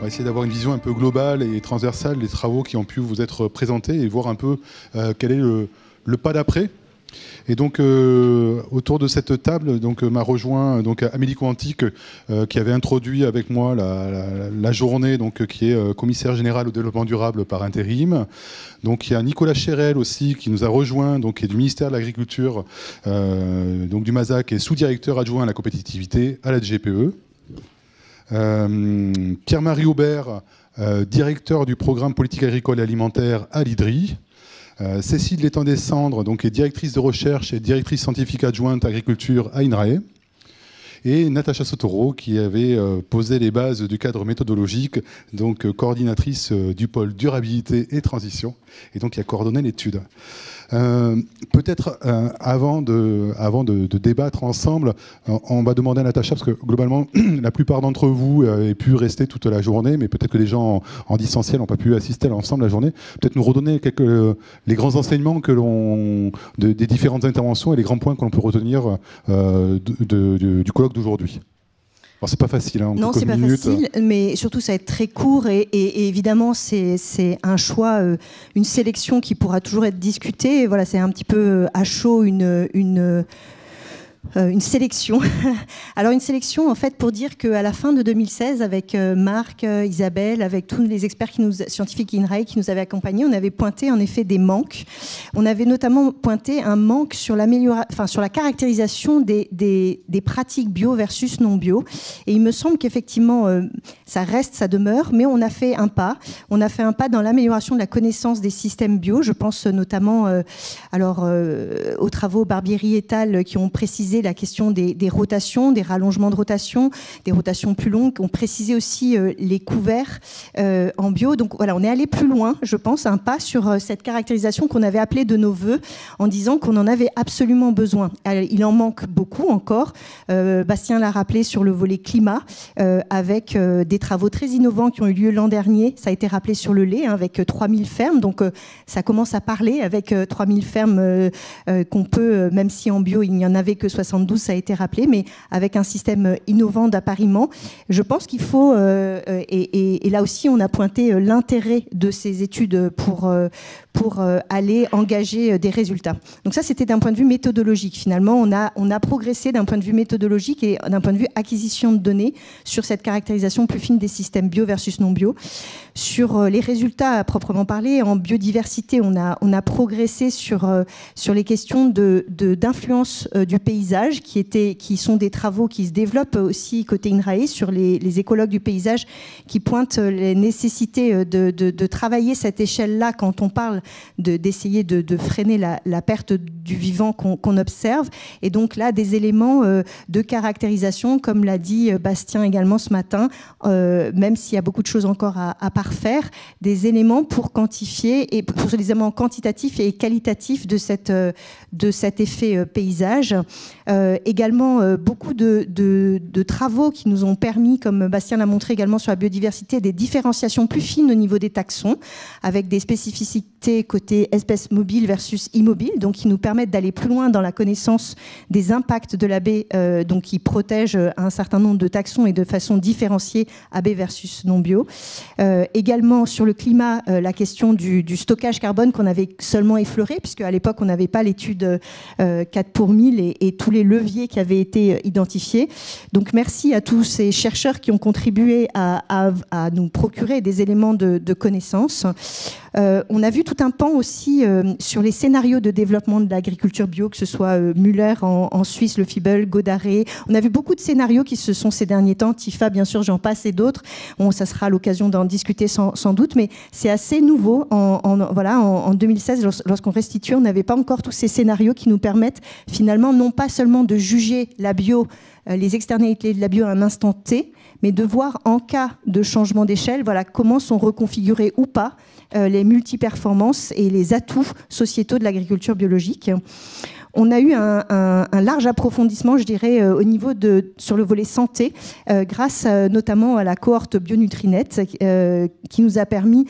va essayer d'avoir une vision un peu globale et transversale des travaux qui ont pu vous être présentés et voir un peu quel est le pas d'après. Et donc autour de cette table m'a rejoint Amélie Coantic qui avait introduit avec moi la journée, qui est commissaire général au développement durable par intérim. Donc il y a Nicolas Chérel aussi qui nous a rejoint, qui est du ministère de l'Agriculture, du MASAC, et sous-directeur adjoint à la compétitivité à la DGPE. Pierre-Marie Aubert, directeur du programme politique agricole et alimentaire à l'IDRI. Cécile Létang-Descendre, est directrice de recherche et directrice scientifique adjointe agriculture à INRAE. Et Natacha Sotoro, qui avait posé les bases du cadre méthodologique, coordinatrice du pôle durabilité et transition, et qui a coordonné l'étude. Peut-être avant de débattre ensemble, on va demander à Natacha, parce que globalement, la plupart d'entre vous avaient pu rester toute la journée, mais peut-être que les gens en distanciel n'ont pas pu assister à l'ensemble de la journée. Peut-être nous redonner les grands enseignements des différentes interventions et les grands points que l'on peut retenir du colloque d'aujourd'hui. Alors, c'est pas facile. Non, c'est pas facile, mais surtout ça va être très court et évidemment c'est un choix, une sélection qui pourra toujours être discutée. Et voilà, c'est un petit peu à chaud une sélection. Alors une sélection en fait pour dire qu'à la fin de 2016, avec Marc, Isabelle, avec tous les experts scientifiques INRAE qui nous avaient accompagnés, on avait pointé en effet des manques. On avait notamment pointé un manque sur sur la caractérisation des pratiques bio versus non bio. Et il me semble qu'effectivement ça demeure, mais on a fait un pas. On a fait un pas dans l'amélioration de la connaissance des systèmes bio. Je pense notamment aux travaux Barbieri et al. Qui ont précisé la question des rotations, des rallongements de rotation, des rotations plus longues, ont précisé aussi les couverts en bio. Donc voilà, on est allé plus loin, je pense, un pas sur cette caractérisation qu'on avait appelée de nos voeux, en disant qu'on en avait absolument besoin. Alors, il en manque beaucoup encore. Bastien l'a rappelé sur le volet climat, avec des travaux très innovants qui ont eu lieu l'an dernier. Ça a été rappelé sur le lait, avec 3000 fermes. Donc ça commence à parler avec 3000 fermes qu'on peut, même si en bio il n'y en avait que 72, ça a été rappelé, mais avec un système innovant d'appariement. Je pense qu'il faut, et là aussi on a pointé l'intérêt de ces études pour aller engager des résultats. Donc ça, c'était d'un point de vue méthodologique. Finalement, on a progressé d'un point de vue méthodologique et d'un point de vue acquisition de données sur cette caractérisation plus fine des systèmes bio versus non bio. Sur les résultats à proprement parler, en biodiversité, on a progressé sur les questions d'influence du paysage, qui sont des travaux qui se développent aussi côté INRAE sur les écologues du paysage, qui pointent les nécessités de travailler cette échelle-là quand on parle d'essayer de freiner la perte du vivant qu'on observe. Et donc là, des éléments de caractérisation, comme l'a dit Bastien également ce matin, même s'il y a beaucoup de choses encore à parfaire, des éléments pour quantifier, et pour des éléments quantitatifs et qualitatifs de cet effet paysage. Également, beaucoup de travaux qui nous ont permis, comme Bastien l'a montré également sur la biodiversité, des différenciations plus fines au niveau des taxons, avec des spécificités côté espèces mobiles versus immobiles, donc qui nous permettent d'aller plus loin dans la connaissance des impacts de la baie, donc qui protègent un certain nombre de taxons et de façon différenciée AB versus non bio. Également sur le climat, la question du stockage carbone qu'on avait seulement effleuré, puisque à l'époque on n'avait pas l'étude 4 pour 1000 et tous les leviers qui avaient été identifiés. Donc merci à tous ces chercheurs qui ont contribué à nous procurer des éléments de connaissance. On a vu tout un pan aussi sur les scénarios de développement de l'agriculture bio, que ce soit Müller en Suisse, le Fibel, Godaré. On a vu beaucoup de scénarios qui se sont ces derniers temps, TIFA bien sûr, j'en passe et d'autres. Ça sera l'occasion d'en discuter sans doute, mais c'est assez nouveau. En 2016, lorsqu'on restitue, on n'avait pas encore tous ces scénarios qui nous permettent finalement non pas seulement de juger la bio, les externalités de la bio à un instant T, mais de voir en cas de changement d'échelle, comment sont reconfigurées ou pas les multiperformances et les atouts sociétaux de l'agriculture biologique. On a eu un large approfondissement, je dirais, au niveau sur le volet santé, grâce notamment à la cohorte Bionutrinet, qui nous a permis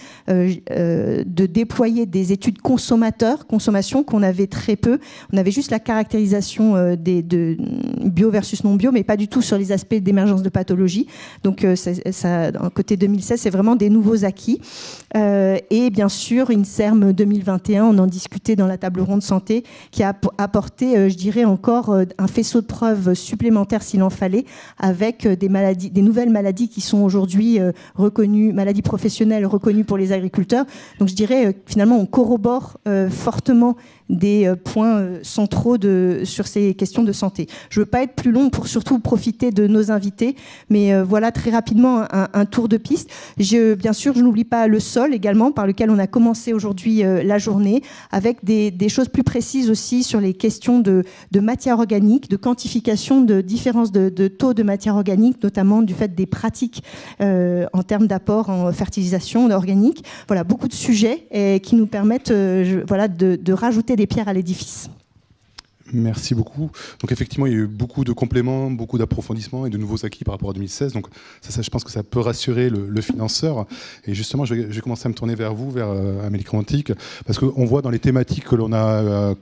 de déployer des études consommation qu'on avait très peu. On avait juste la caractérisation de bio versus non bio, mais pas du tout sur les aspects d'émergence de pathologie. Donc, côté 2016, c'est vraiment des nouveaux acquis. Et bien sûr, INSERM 2021, on en discutait dans la table ronde santé, qui a apporté, je dirais, encore un faisceau de preuves supplémentaire s'il en fallait, avec des nouvelles maladies qui sont aujourd'hui reconnues, maladies professionnelles reconnues pour les agriculteurs. Donc je dirais, finalement, on corrobore fortement des points centraux sur ces questions de santé. Je ne veux pas être plus long pour surtout profiter de nos invités, mais voilà très rapidement un tour de piste. Bien sûr, je n'oublie pas le sol également, par lequel on a commencé aujourd'hui la journée, avec des choses plus précises aussi sur les questions de matière organique, de quantification de différence de taux de matière organique, notamment du fait des pratiques en termes d'apport en fertilisation organique. Voilà, beaucoup de sujets qui nous permettent de rajouter des pierres à l'édifice. Merci beaucoup. Donc effectivement, il y a eu beaucoup de compléments, beaucoup d'approfondissements et de nouveaux acquis par rapport à 2016. Donc ça, je pense que ça peut rassurer le financeur. Et justement, je vais commencer à me tourner vers vous, vers Amélie Crantic, parce qu'on voit dans les thématiques que l'on a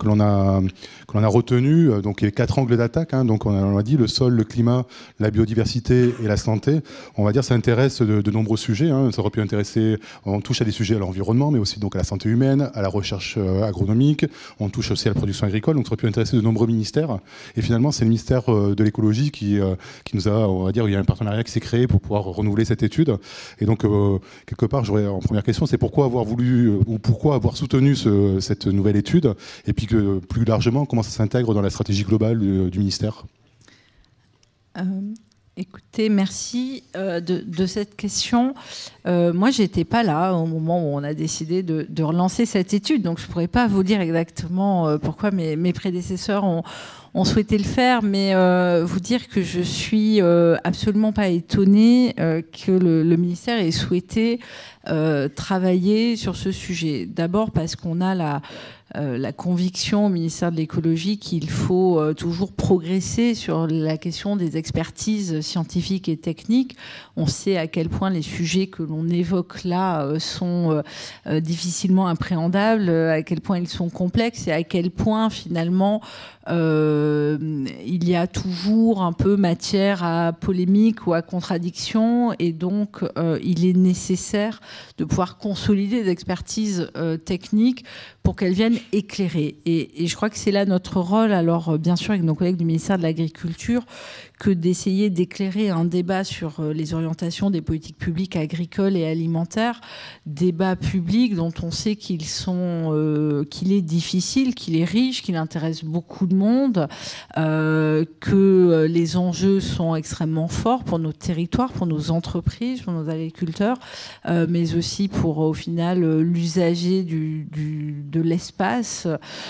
retenues, donc il y a 4 angles d'attaque. Donc on a dit le sol, le climat, la biodiversité et la santé. On va dire ça intéresse de nombreux sujets. Ça aurait pu intéresser. On touche à des sujets à l'environnement, mais aussi donc à la santé humaine, à la recherche agronomique. On touche aussi à la production agricole. Donc ça aurait pu intéresser de nombreux ministères, et finalement c'est le ministère de l'écologie qui nous a, on va dire, il y a un partenariat qui s'est créé pour pouvoir renouveler cette étude. Et donc quelque part, j'aurais en première question, c'est pourquoi avoir voulu ou pourquoi avoir soutenu cette nouvelle étude, et puis que plus largement comment ça s'intègre dans la stratégie globale du ministère. Écoutez, merci de cette question. Moi, j'étais pas là au moment où on a décidé de relancer cette étude, donc je pourrais pas vous dire exactement pourquoi mes prédécesseurs ont souhaité le faire, mais vous dire que je suis absolument pas étonnée que le ministère ait souhaité travailler sur ce sujet. D'abord parce qu'on a la conviction au ministère de l'écologie qu'il faut toujours progresser sur la question des expertises scientifiques et techniques. On sait à quel point les sujets que l'on évoque là sont difficilement appréhendables, à quel point ils sont complexes et à quel point finalement il y a toujours un peu matière à polémique ou à contradiction, et donc il est nécessaire de pouvoir consolider des expertises techniques pour qu'elles viennent éclairer. Et je crois que c'est là notre rôle, alors bien sûr avec nos collègues du ministère de l'Agriculture, que d'essayer d'éclairer un débat sur les orientations des politiques publiques agricoles et alimentaires, débat public dont on sait qu'il est difficile, qu'il est riche, qu'il intéresse beaucoup de monde, que les enjeux sont extrêmement forts pour nos territoires, pour nos entreprises, pour nos agriculteurs, mais aussi pour au final l'usager de l'espace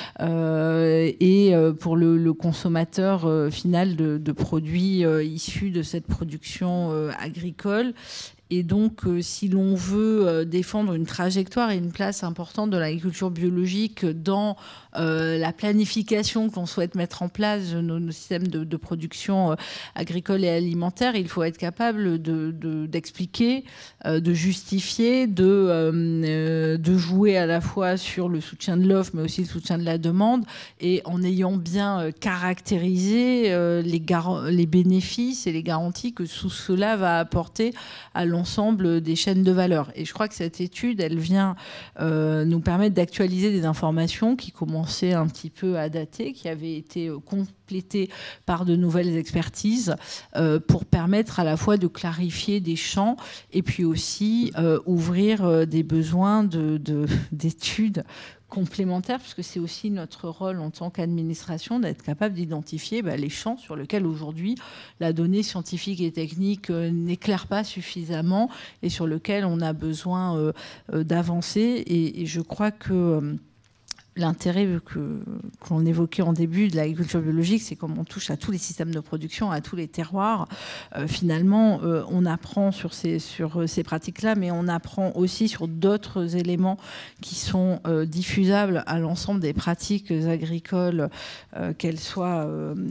et pour le consommateur final de produits issus de cette production agricole. Et donc, si l'on veut défendre une trajectoire et une place importante de l'agriculture biologique dans la planification qu'on souhaite mettre en place de nos systèmes de production agricole et alimentaire, il faut être capable d'expliquer, de justifier, de jouer à la fois sur le soutien de l'offre, mais aussi le soutien de la demande, et en ayant bien caractérisé les bénéfices et les garanties que tout cela va apporter à l'ensemble des chaînes de valeur. Et je crois que cette étude, elle vient nous permettre d'actualiser des informations qui commençaient un petit peu à dater, qui avaient été complétées par de nouvelles expertises pour permettre à la fois de clarifier des champs et puis aussi ouvrir des besoins d'études complémentaires, parce que c'est aussi notre rôle en tant qu'administration d'être capable d'identifier les champs sur lesquels aujourd'hui la donnée scientifique et technique n'éclaire pas suffisamment et sur lesquels on a besoin d'avancer. Et je crois que l'intérêt qu'on évoquait en début de l'agriculture biologique, c'est comme on touche à tous les systèmes de production, à tous les terroirs. Finalement, on apprend sur ces pratiques-là, mais on apprend aussi sur d'autres éléments qui sont diffusables à l'ensemble des pratiques agricoles, qu'elles soient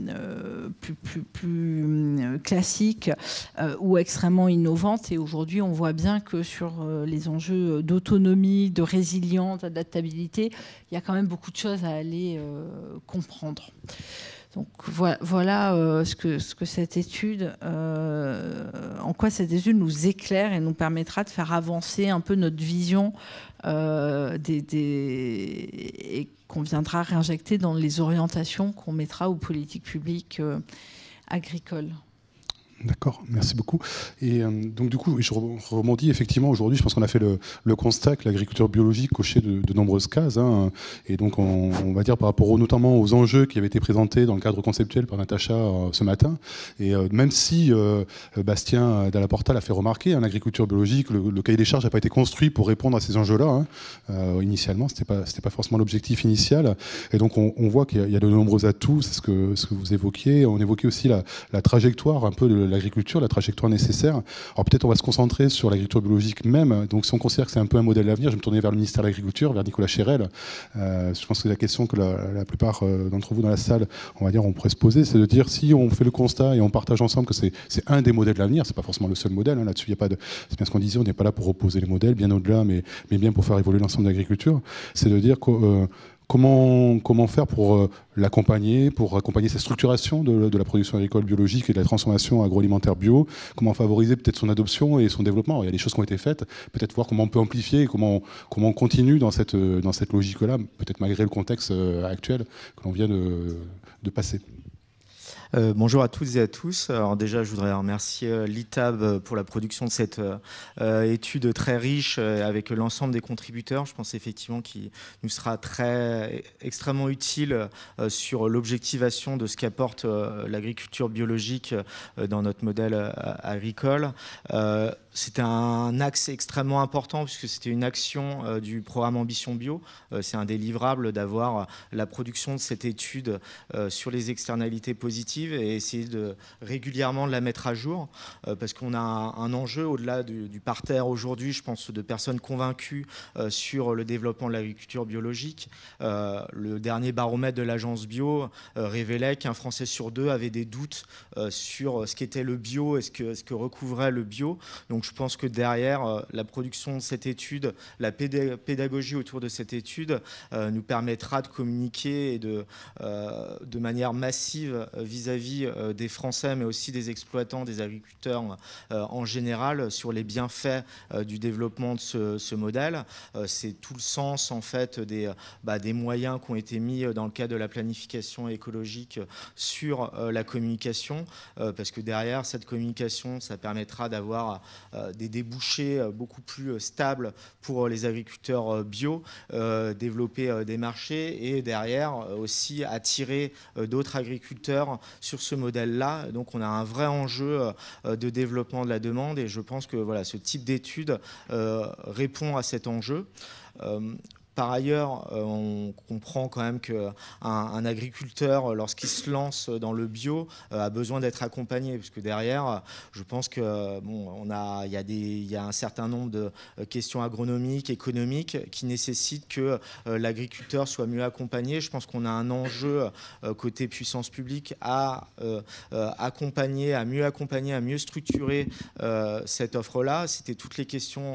plus classiques ou extrêmement innovantes. Et aujourd'hui, on voit bien que sur les enjeux d'autonomie, de résilience, d'adaptabilité, il y a quand même beaucoup de choses à aller comprendre. Donc voilà ce que cette étude, en quoi cette étude nous éclaire et nous permettra de faire avancer un peu notre vision et qu'on viendra réinjecter dans les orientations qu'on mettra aux politiques publiques agricoles. D'accord, merci beaucoup. Et donc du coup, je rebondis effectivement aujourd'hui, je pense qu'on a fait le constat que l'agriculture biologique cochait de nombreuses cases. Hein, et donc on va dire par rapport notamment aux enjeux qui avaient été présentés dans le cadre conceptuel par Natacha ce matin. Et même si Bastien Dallaporta l'a fait remarquer, hein, l'agriculture biologique, le cahier des charges n'a pas été construit pour répondre à ces enjeux-là. Hein. Initialement, c'était pas forcément l'objectif initial. Et donc on voit qu'il y a de nombreux atouts, c'est ce que vous évoquiez. On évoquait aussi la trajectoire un peu de l'agriculture, la trajectoire nécessaire. Alors peut-être on va se concentrer sur l'agriculture biologique même. Donc si on considère que c'est un peu un modèle d'avenir, je vais me tourner vers le ministère de l'Agriculture, vers Nicolas Chérel. Je pense que la question que la plupart d'entre vous dans la salle, on va dire, on pourrait se poser, c'est de dire si on fait le constat et on partage ensemble que c'est un des modèles de l'avenir, c'est pas forcément le seul modèle. Hein, là-dessus, il y a pas de, c'est bien ce qu'on disait, on n'est pas là pour opposer les modèles, bien au-delà, mais bien pour faire évoluer l'ensemble de l'agriculture. C'est de dire que comment faire pour l'accompagner, pour accompagner cette structuration de la production agricole biologique et de la transformation agroalimentaire bio, comment favoriser peut-être son adoption et son développement. Alors, il y a des choses qui ont été faites, peut-être voir comment on peut amplifier et comment on continue dans cette logique-là, peut-être malgré le contexte actuel que l'on vient de passer. Bonjour à toutes et à tous. Alors déjà, je voudrais remercier l'ITAB pour la production de cette étude très riche avec l'ensemble des contributeurs. Je pense effectivement qu'il nous sera extrêmement utile sur l'objectivation de ce qu'apporte l'agriculture biologique dans notre modèle agricole. C'était un axe extrêmement important puisque c'était une action du programme Ambition Bio. C'est un délivrable d'avoir la production de cette étude sur les externalités positives et essayer régulièrement de la mettre à jour parce qu'on a un enjeu au-delà du parterre aujourd'hui, je pense, de personnes convaincues sur le développement de l'agriculture biologique. Le dernier baromètre de l'agence bio révélait qu'un Français sur deux avait des doutes sur ce qu'était le bio et ce que recouvrait le bio. Donc je pense que derrière la production de cette étude, la pédagogie autour de cette étude nous permettra de communiquer et de manière massive vis-à-vis des Français, mais aussi des exploitants, des agriculteurs en général, sur les bienfaits du développement de ce modèle. C'est tout le sens, en fait, des moyens qui ont été mis dans le cadre de la planification écologique sur la communication, parce que derrière cette communication, ça permettra d'avoir des débouchés beaucoup plus stables pour les agriculteurs bio, développer des marchés et derrière aussi attirer d'autres agriculteurs sur ce modèle-là. Donc on a un vrai enjeu de développement de la demande et je pense que voilà, ce type d'étude répond à cet enjeu. Par ailleurs, on comprend quand même qu'un agriculteur, lorsqu'il se lance dans le bio, a besoin d'être accompagné, parce que derrière, je pense que il y a un certain nombre de questions agronomiques, économiques, qui nécessitent que l'agriculteur soit mieux accompagné. Je pense qu'on a un enjeu côté puissance publique à accompagner, à mieux structurer cette offre-là. C'était toutes les questions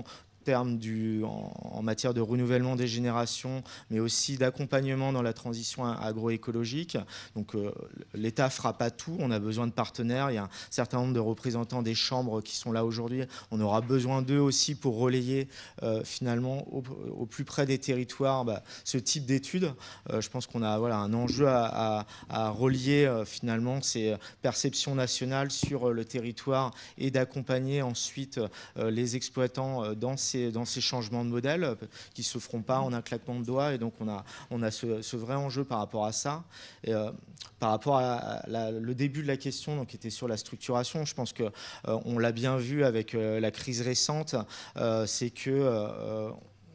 en matière de renouvellement des générations, mais aussi d'accompagnement dans la transition agroécologique. Donc l'État ne fera pas tout, on a besoin de partenaires. Il y a un certain nombre de représentants des chambres qui sont là aujourd'hui. On aura besoin d'eux aussi pour relayer finalement au plus près des territoires ce type d'études. Je pense qu'on a un enjeu à relier finalement ces perceptions nationales sur le territoire et d'accompagner ensuite les exploitants dans ces changements de modèle qui ne se feront pas en un claquement de doigts. Et donc, on a ce vrai enjeu par rapport à ça. Et, par rapport à le début de la question, donc, qui était sur la structuration, je pense qu'on l'a bien vu avec la crise récente, c'est que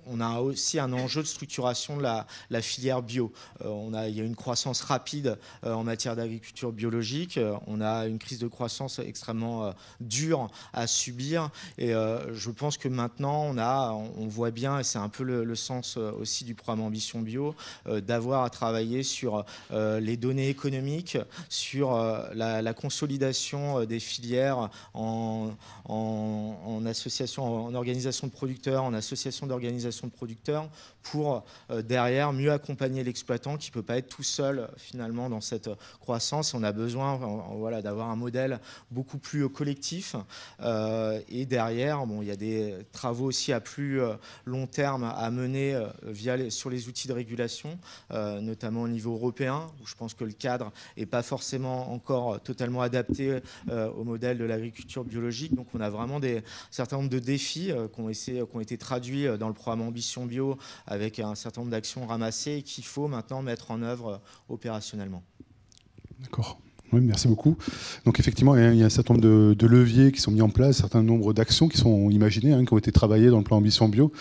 on a aussi un enjeu de structuration de la filière bio. Il y a une croissance rapide en matière d'agriculture biologique. On a une crise de croissance extrêmement dure à subir. Et je pense que maintenant, on voit bien, et c'est un peu le sens aussi du programme Ambition Bio, d'avoir à travailler sur les données économiques, sur la consolidation des filières en association, en organisation de producteurs, en association d'organisation de producteurs, pour derrière mieux accompagner l'exploitant qui ne peut pas être tout seul finalement dans cette croissance. On a besoin d'avoir un modèle beaucoup plus collectif. Et derrière, il y a des travaux aussi à plus long terme à mener sur les outils de régulation, notamment au niveau européen, où je pense que le cadre n'est pas forcément encore totalement adapté au modèle de l'agriculture biologique. Donc on a vraiment un certain nombre de défis qui ont été traduits dans le programme Ambition Bio avec un certain nombre d'actions ramassées et qu'il faut maintenant mettre en œuvre opérationnellement. D'accord. Oui, merci beaucoup. Donc effectivement, il y a un certain nombre de leviers qui sont mis en place, un certain nombre d'actions qui sont imaginées, qui ont été travaillées dans le plan Ambition Bio.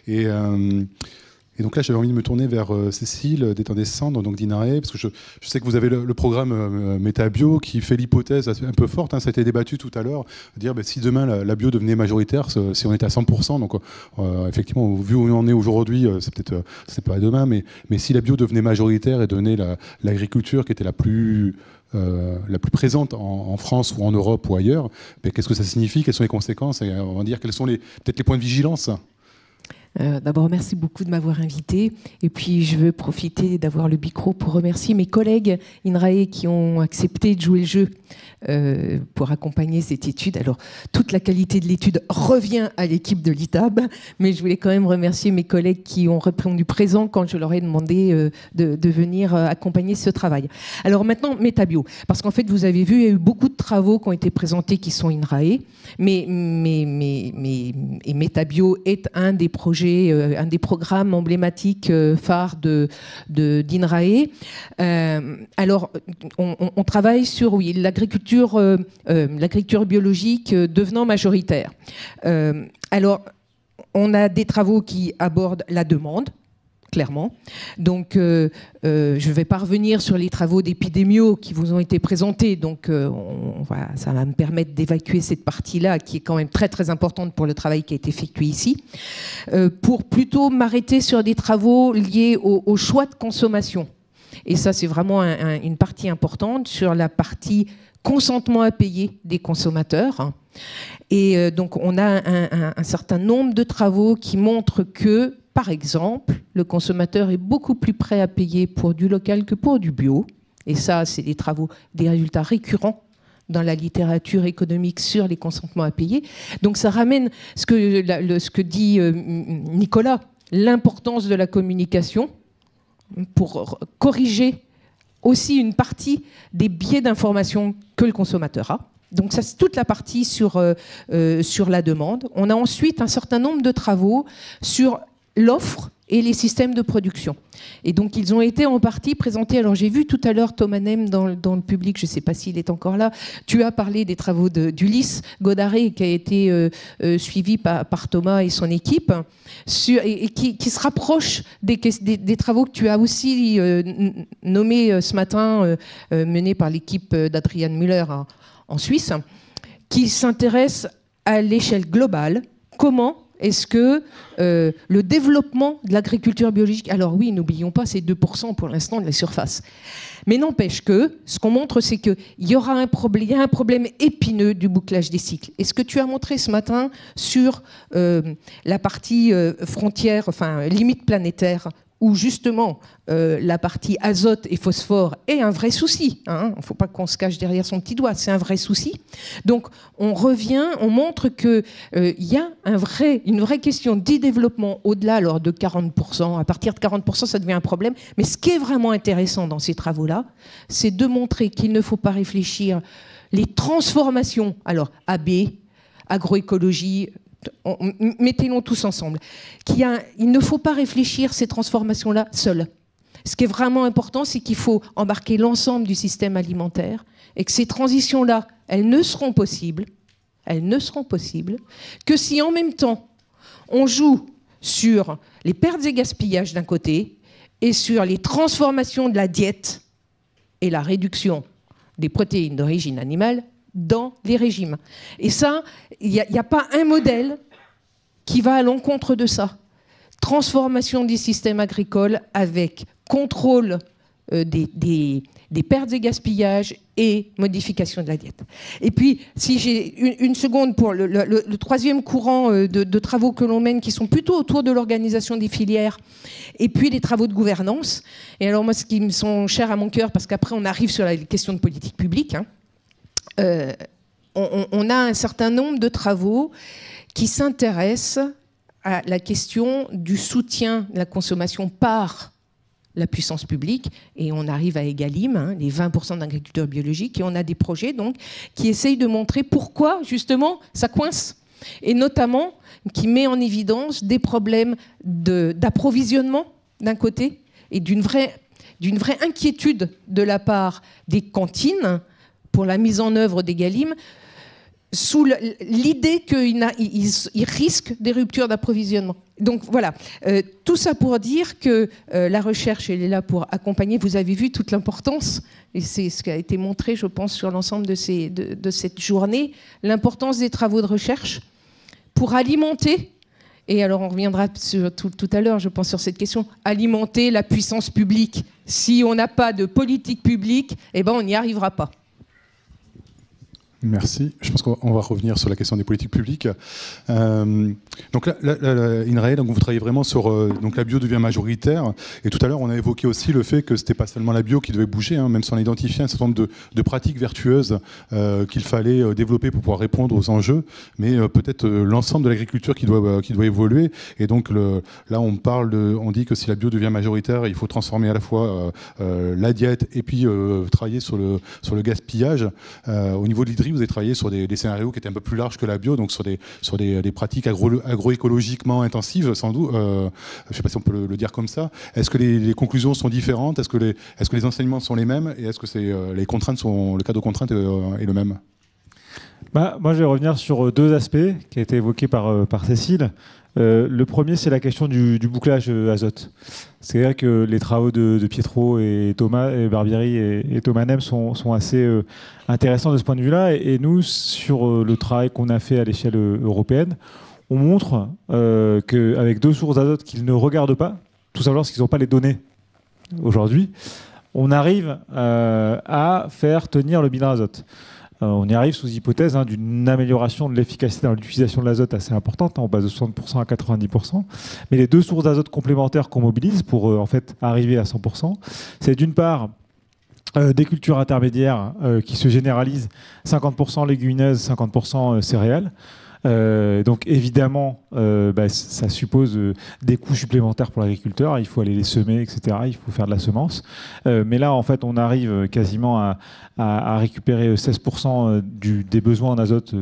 Et donc là, j'avais envie de me tourner vers Cécile d'Étang des Cendres, donc d'INRAE, parce que je sais que vous avez le programme Métabio qui fait l'hypothèse un peu forte, ça a été débattu tout à l'heure, de dire si demain la bio devenait majoritaire, si on était à 100%, donc effectivement, vu où on en est aujourd'hui, c'est pas demain, mais si la bio devenait majoritaire et devenait l'agriculture qui était la plus présente en France ou en Europe ou ailleurs, qu'est-ce que ça signifie? Quelles sont les conséquences? Et on va dire quels sont peut-être les points de vigilance? D'abord, merci beaucoup de m'avoir invité. Et puis, je veux profiter d'avoir le micro pour remercier mes collègues INRAE qui ont accepté de jouer le jeu pour accompagner cette étude. Alors, toute la qualité de l'étude revient à l'équipe de l'ITAB, mais je voulais quand même remercier mes collègues qui ont répondu présent quand je leur ai demandé de venir accompagner ce travail. Alors maintenant, Métabio. Parce qu'en fait, vous avez vu, il y a eu beaucoup de travaux qui ont été présentés qui sont INRAE, mais Métabio est un des projets, un des programmes emblématiques phares d'INRAE. Alors, on travaille sur l'agriculture biologique devenant majoritaire. Alors, on a des travaux qui abordent la demande, clairement. Donc, je ne vais pas revenir sur les travaux d'épidémio qui vous ont été présentés. Donc, voilà, ça va me permettre d'évacuer cette partie-là qui est quand même très, très importante pour le travail qui a été effectué ici. Pour plutôt m'arrêter sur des travaux liés au choix de consommation. Et ça, c'est vraiment une partie importante sur la partie consentement à payer des consommateurs. Et donc, on a un certain nombre de travaux qui montrent que, par exemple, le consommateur est beaucoup plus prêt à payer pour du local que pour du bio. Et ça, c'est des résultats récurrents dans la littérature économique sur les consentements à payer. Donc ça ramène ce que dit Nicolas, l'importance de la communication pour corriger aussi une partie des biais d'information que le consommateur a. Donc ça, c'est toute la partie sur la demande. On a ensuite un certain nombre de travaux sur l'offre et les systèmes de production. Et donc, ils ont été en partie présentés. Alors, j'ai vu tout à l'heure Thomas Nem dans le public, je ne sais pas s'il est encore là. Tu as parlé des travaux d'Ulysse Godaré, qui a été suivi par Thomas et son équipe, et qui se rapproche des travaux que tu as aussi nommés ce matin, menés par l'équipe d'Adrian Müller en Suisse, qui s'intéressent à l'échelle globale. Comment est-ce que le développement de l'agriculture biologique... Alors oui, n'oublions pas, c'est 2% pour l'instant de la surface. Mais n'empêche que, ce qu'on montre, c'est qu'il y a un problème épineux du bouclage des cycles. Et ce que tu as montré ce matin sur la partie frontière, enfin limite planétaire, où justement la partie azote et phosphore est un vrai souci. Il ne faut pas qu'on se cache derrière son petit doigt, c'est un vrai souci. Donc on revient, on montre qu'il y a une vraie question de développement au-delà alors de 40%. À partir de 40%, ça devient un problème. Mais ce qui est vraiment intéressant dans ces travaux-là, c'est de montrer qu'il ne faut pas réfléchir les transformations, alors AB, agroécologie, mettez-les tous ensemble. Il ne faut pas réfléchir ces transformations-là seules. Ce qui est vraiment important, c'est qu'il faut embarquer l'ensemble du système alimentaire et que ces transitions-là, elles ne seront possibles que si en même temps, on joue sur les pertes et gaspillages d'un côté et sur les transformations de la diète et la réduction des protéines d'origine animale dans les régimes. Et ça, il n'y a pas un modèle qui va à l'encontre de ça. Transformation des systèmes agricoles avec contrôle des pertes et gaspillages et modification de la diète. Et puis, si j'ai une seconde pour le troisième courant de travaux que l'on mène, qui sont plutôt autour de l'organisation des filières, et puis les travaux de gouvernance. Et alors moi, ce qui me sont chers à mon cœur, parce qu'après on arrive sur la question de politique publique, on a un certain nombre de travaux qui s'intéressent à la question du soutien de la consommation par la puissance publique, et on arrive à Egalim, les 20% d'agriculteurs biologiques, et on a des projets donc qui essayent de montrer pourquoi justement ça coince, et notamment qui met en évidence des problèmes d'approvisionnement d'un côté, et d'une vraie inquiétude de la part des cantines pour la mise en œuvre d'Egalim, sous l'idée qu'ils risquent des ruptures d'approvisionnement. Donc voilà, tout ça pour dire que la recherche, elle est là pour accompagner. Vous avez vu toute l'importance, et c'est ce qui a été montré, je pense, sur l'ensemble de cette journée, l'importance des travaux de recherche pour alimenter, et alors on reviendra sur, tout à l'heure, je pense, sur cette question, alimenter la puissance publique. Si on n'a pas de politique publique, eh ben on n'y arrivera pas. Merci. Je pense qu'on va revenir sur la question des politiques publiques. Donc là, INRAE, donc vous travaillez vraiment sur donc la bio devient majoritaire. Et tout à l'heure, on a évoqué aussi le fait que c'était pas seulement la bio qui devait bouger, même si on a identifié un certain nombre de pratiques vertueuses qu'il fallait développer pour pouvoir répondre aux enjeux, mais peut-être l'ensemble de l'agriculture qui doit évoluer. Et donc là, on dit que si la bio devient majoritaire, il faut transformer à la fois la diète et puis travailler sur le gaspillage. Au niveau de l'IDRI, vous avez travaillé sur des scénarios qui étaient un peu plus larges que la bio, donc sur des pratiques agroécologiquement intensives, sans doute. Je ne sais pas si on peut le dire comme ça. Est-ce que les conclusions sont différentes ? Est-ce que les enseignements sont les mêmes ? Et est-ce que le cadre de contraintes est le même ? Moi, je vais revenir sur deux aspects qui ont été évoqués par Cécile. Le premier, c'est la question du bouclage azote. C'est-à-dire que les travaux de Pietro et Thomas et Barbieri et Thomas Nem sont assez intéressants de ce point de vue-là. Et nous, sur le travail qu'on a fait à l'échelle européenne, on montre qu'avec deux sources d'azote qu'ils ne regardent pas, tout simplement parce qu'ils n'ont pas les données aujourd'hui, on arrive à faire tenir le bilan azote. On y arrive sous hypothèse d'une amélioration de l'efficacité dans l'utilisation de l'azote assez importante, on passe de 60% à 90%. Mais les deux sources d'azote complémentaires qu'on mobilise pour en fait arriver à 100%, c'est d'une part des cultures intermédiaires qui se généralisent, 50% légumineuses, 50% céréales. Donc évidemment, ça suppose des coûts supplémentaires pour l'agriculteur. Il faut aller les semer, etc. Il faut faire de la semence. Mais là, en fait, on arrive quasiment à récupérer 16% des besoins en azote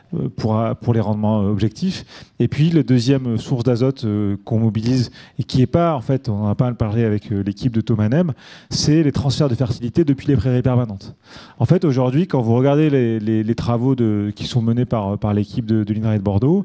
pour les rendements objectifs. Et puis, la deuxième source d'azote qu'on mobilise et qui n'est pas, en fait, on en a pas parlé avec l'équipe de Thomas Nem, c'est les transferts de fertilité depuis les prairies permanentes. En fait, aujourd'hui, quand vous regardez les travaux qui sont menés par l'équipe de l'INRAE de Bordeaux,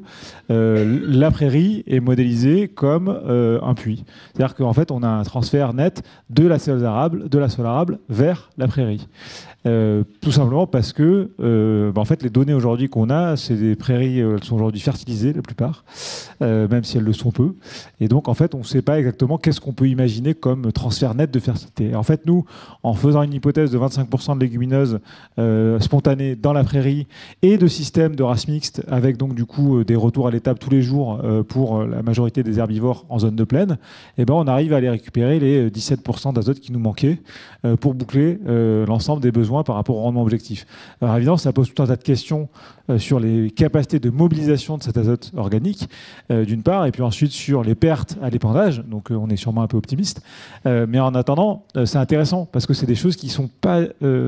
la prairie est modélisée comme un puits. C'est-à-dire qu'en fait, on a un transfert net de la sol arable vers la prairie. Tout simplement parce que en fait, les données aujourd'hui qu'on a, c'est des prairies, elles sont aujourd'hui fertilisées la plupart, même si elles le sont peu. Et donc en fait, on ne sait pas exactement qu'est-ce qu'on peut imaginer comme transfert net de fertilité. Et en fait, nous, en faisant une hypothèse de 25% de légumineuses spontanées dans la prairie et de systèmes de races mixtes avec donc du coup des retours à l'étable tous les jours pour la majorité des herbivores en zone de plaine, on arrive à aller récupérer les 17% d'azote qui nous manquaient pour boucler l'ensemble des besoins par rapport au rendement objectif. Alors évidemment, ça pose tout un tas de questions sur les capacités de mobilisation de cet azote organique, d'une part, et puis ensuite sur les pertes à l'épandage, donc on est sûrement un peu optimiste, mais en attendant, c'est intéressant, parce que c'est des choses qui ne sont pas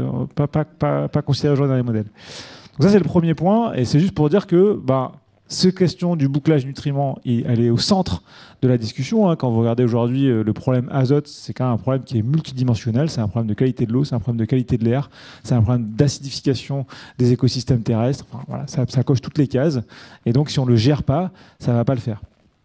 considérées aujourd'hui dans les modèles. Donc ça, c'est le premier point, et c'est juste pour dire que cette question du bouclage nutriments, elle est au centre de la discussion. Quand vous regardez aujourd'hui le problème azote, c'est quand même un problème qui est multidimensionnel. C'est un problème de qualité de l'eau, c'est un problème de qualité de l'air, c'est un problème d'acidification des écosystèmes terrestres. Enfin, voilà, ça coche toutes les cases. Et donc, si on ne le gère pas, ça ne va pas le faire.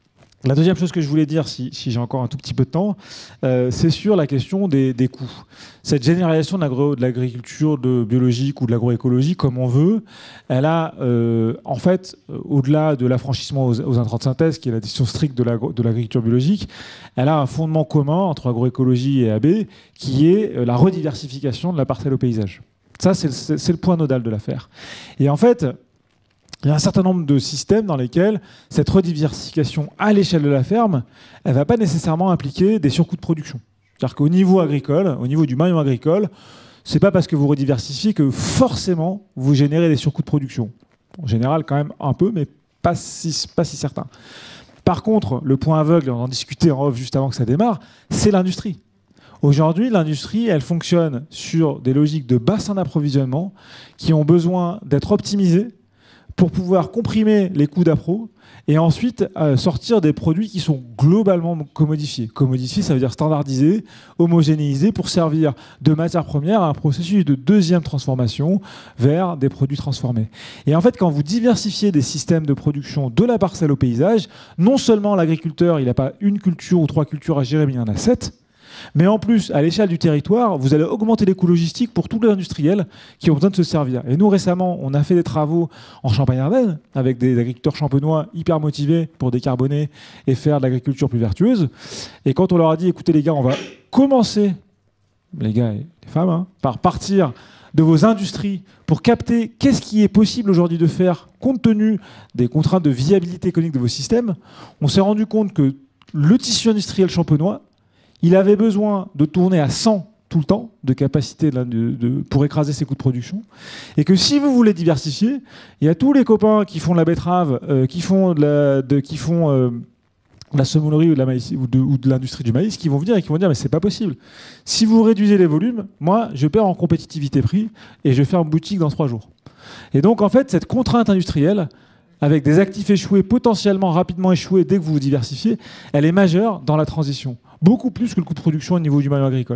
La deuxième chose que je voulais dire, si j'ai encore un tout petit peu de temps, c'est sur la question des coûts. Cette généralisation de l'agriculture biologique ou de l'agroécologie, comme on veut, elle a, en fait, au-delà de l'affranchissement aux intrants de synthèse, qui est la définition stricte de l'agriculture biologique, elle a un fondement commun entre agroécologie et AB, qui est la rediversification de la parcelle au paysage. Ça, c'est le point nodal de l'affaire. Et en fait, il y a un certain nombre de systèmes dans lesquels cette rediversification à l'échelle de la ferme, elle ne va pas nécessairement impliquer des surcoûts de production. C'est-à-dire qu'au niveau agricole, au niveau du maillon agricole, ce n'est pas parce que vous rediversifiez que forcément vous générez des surcoûts de production. En général, quand même un peu, mais pas si certain. Par contre, le point aveugle, on en discutait en off juste avant que ça démarre, c'est l'industrie. Aujourd'hui, l'industrie, elle fonctionne sur des logiques de bassin d'approvisionnement qui ont besoin d'être optimisées pour pouvoir comprimer les coûts d'appro et ensuite sortir des produits qui sont globalement commodifiés. Commodifiés, ça veut dire standardisés, homogénéisés pour servir de matière première à un processus de deuxième transformation vers des produits transformés. Et en fait, quand vous diversifiez des systèmes de production de la parcelle au paysage, non seulement l'agriculteur, il n'a pas une culture ou 3 cultures à gérer, mais il y en a 7. Mais en plus, à l'échelle du territoire, vous allez augmenter les coûts logistiques pour tous les industriels qui ont besoin de se servir. Et nous, récemment, on a fait des travaux en Champagne-Ardenne avec des agriculteurs champenois hyper motivés pour décarboner et faire de l'agriculture plus vertueuse. Et quand on leur a dit, écoutez les gars, on va commencer, les gars et les femmes, par partir de vos industries pour capter qu'est-ce qui est possible aujourd'hui de faire compte tenu des contraintes de viabilité économique de vos systèmes, on s'est rendu compte que le tissu industriel champenois, il avait besoin de tourner à 100 tout le temps de capacité pour écraser ses coûts de production. Et que si vous voulez diversifier, il y a tous les copains qui font de la betterave, qui font de la semoulerie ou de la maïs, ou de l'industrie du maïs, qui vont venir et qui vont dire mais c'est pas possible. Si vous réduisez les volumes, moi je perds en compétitivité prix et je ferme boutique dans 3 jours. Et donc en fait cette contrainte industrielle, avec des actifs échoués, potentiellement rapidement échoués dès que vous vous diversifiez, elle est majeure dans la transition. Beaucoup plus que le coût de production au niveau du maillon agricole.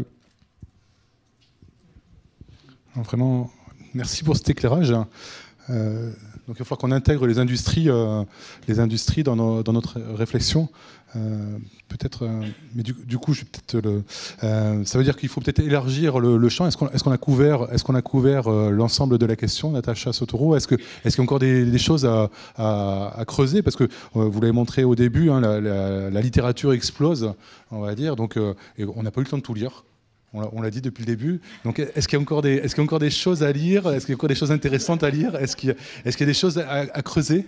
Vraiment, merci pour cet éclairage. Donc il va falloir qu'on intègre les industries dans notre réflexion. Peut-être, mais du coup, je vais peut-être ça veut dire qu'il faut peut-être élargir le champ. Est-ce qu'on a couvert l'ensemble de la question, Natacha Sotourou? Est-ce qu'il y a encore des choses à creuser? Parce que vous l'avez montré au début, la littérature explose, on va dire. Donc, et on n'a pas eu le temps de tout lire. On l'a dit depuis le début. Donc, est-ce qu'il y a encore des choses à lire? Est-ce qu'il y a encore des choses intéressantes à lire? Est-ce qu'il y a des choses à creuser?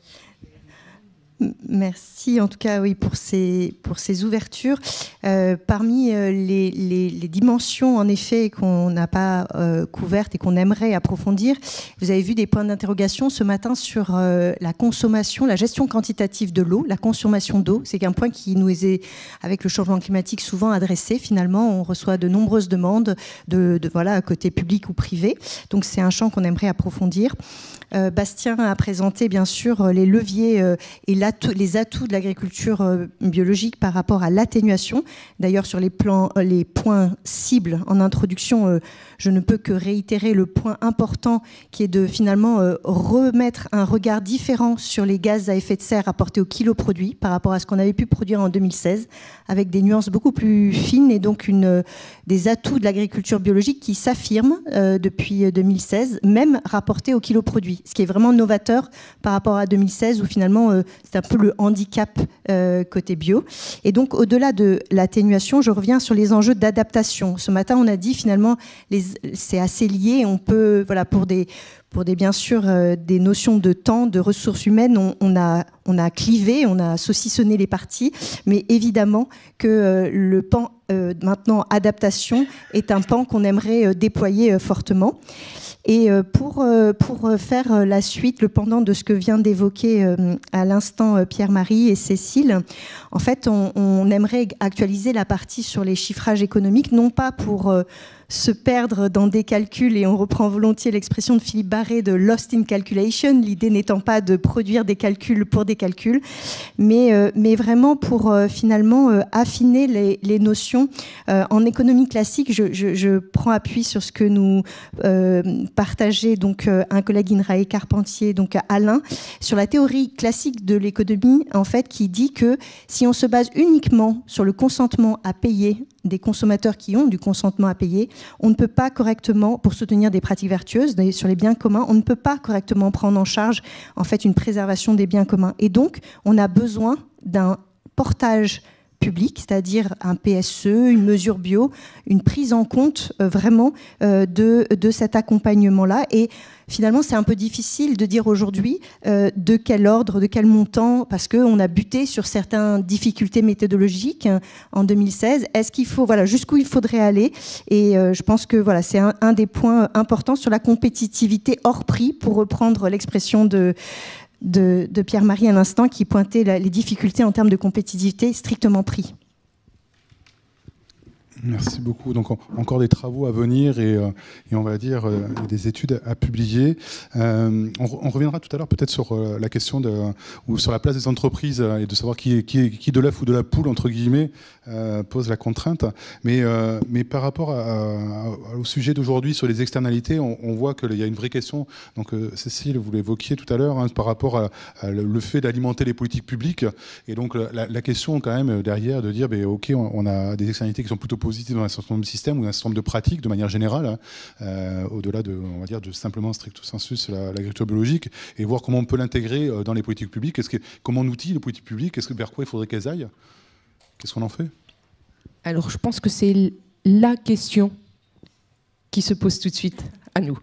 Merci en tout cas oui, pour ces ouvertures. Parmi les dimensions en effet qu'on n'a pas couvertes et qu'on aimerait approfondir, vous avez vu des points d'interrogation ce matin sur la consommation, la gestion quantitative de l'eau, la consommation d'eau. C'est un point qui nous est, avec le changement climatique, souvent adressé. Finalement, on reçoit de nombreuses demandes voilà, côté public ou privé. Donc c'est un champ qu'on aimerait approfondir. Bastien a présenté bien sûr les leviers et les atouts de l'agriculture biologique par rapport à l'atténuation. D'ailleurs, sur les points cibles en introduction, je ne peux que réitérer le point important qui est de finalement remettre un regard différent sur les gaz à effet de serre apportés au kilo produit par rapport à ce qu'on avait pu produire en 2016, avec des nuances beaucoup plus fines et donc des atouts de l'agriculture biologique qui s'affirment depuis 2016, même rapportés au kilo produit, ce qui est vraiment novateur par rapport à 2016 où finalement c'est un peu le handicap côté bio. Et donc au-delà de l'atténuation, je reviens sur les enjeux d'adaptation. Ce matin, on a dit finalement c'est assez lié. On peut, voilà, pour des bien sûr des notions de temps, de ressources humaines, on a clivé, on a saucissonné les parties, mais évidemment que le pan maintenant adaptation est un pan qu'on aimerait déployer fortement. Et pour faire la suite, le pendant de ce que vient d'évoquer à l'instant Pierre-Marie et Cécile, en fait, on aimerait actualiser la partie sur les chiffrages économiques, non pas pour se perdre dans des calculs, et on reprend volontiers l'expression de Philippe Barré de lost in calculation, l'idée n'étant pas de produire des calculs pour des calculs, mais vraiment pour finalement affiner les notions. En économie classique, je prends appui sur ce que nous partageait donc un collègue INRAE Carpentier, donc Alain, sur la théorie classique de l'économie, en fait, qui dit que si on se base uniquement sur le consentement à payer des consommateurs qui ont du consentement à payer, on ne peut pas correctement, pour soutenir des pratiques vertueuses sur les biens communs, on ne peut pas correctement prendre en charge en fait une préservation des biens communs. Et donc, on a besoin d'un portage public, c'est-à-dire un PSE, une mesure bio, une prise en compte vraiment de cet accompagnement-là. Et finalement, c'est un peu difficile de dire aujourd'hui de quel ordre, de quel montant, parce qu'on a buté sur certaines difficultés méthodologiques en 2016. Est-ce qu'il faut, voilà, jusqu'où il faudrait aller? Et je pense que voilà, c'est un des points importants sur la compétitivité hors prix, pour reprendre l'expression de Pierre-Marie à l'instant, qui pointait les difficultés en termes de compétitivité strictement prix. Merci beaucoup. Donc encore des travaux à venir et on va dire des études à publier. On reviendra tout à l'heure peut-être sur la question ou sur la place des entreprises et de savoir qui de l'œuf ou de la poule entre guillemets pose la contrainte. Mais par rapport au sujet d'aujourd'hui sur les externalités, on voit qu'il y a une vraie question. Donc Cécile, vous l'évoquiez tout à l'heure par rapport à le fait d'alimenter les politiques publiques. Et donc la question quand même derrière de dire ok, on a des externalités qui sont plutôt positives dans un certain nombre de systèmes ou dans un certain nombre de pratiques de manière générale, au-delà de, on va dire, de simplement stricto sensus l'agriculture biologique, et voir comment on peut l'intégrer dans les politiques publiques. Comment on outille les politiques publiques? Vers quoi il faudrait qu'elles aillent? Qu'est-ce qu'on en fait? Alors, je pense que c'est la question qui se pose tout de suite à nous.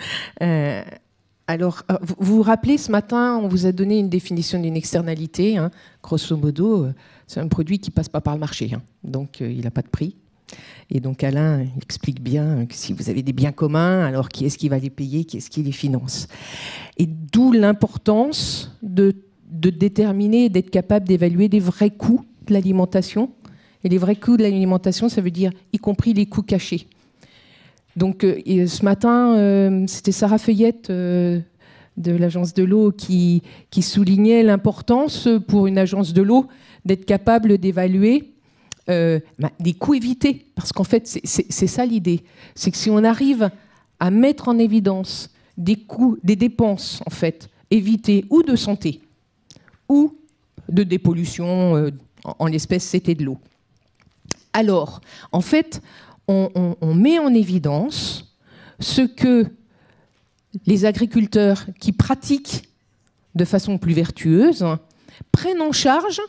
Alors, vous vous rappelez, ce matin, on vous a donné une définition d'une externalité. Grosso modo, c'est un produit qui ne passe pas par le marché. Donc, il n'a pas de prix. Et donc, Alain explique bien que si vous avez des biens communs, alors qui est-ce qui va les payer, qui est-ce qui les finance? Et d'où l'importance de déterminer, d'être capable d'évaluer des vrais coûts de l'alimentation. Et les vrais coûts de l'alimentation, ça veut dire y compris les coûts cachés. Donc, ce matin, c'était Sarah Feuillette de l'agence de l'eau qui soulignait l'importance pour une agence de l'eau d'être capable d'évaluer des coûts évités. Parce qu'en fait, c'est ça l'idée. C'est que si on arrive à mettre en évidence des coûts, des dépenses, en fait, évitées, ou de santé, ou de dépollution, en l'espèce, c'était de l'eau. Alors, en fait, on met en évidence ce que les agriculteurs qui pratiquent de façon plus vertueuse prennent en charge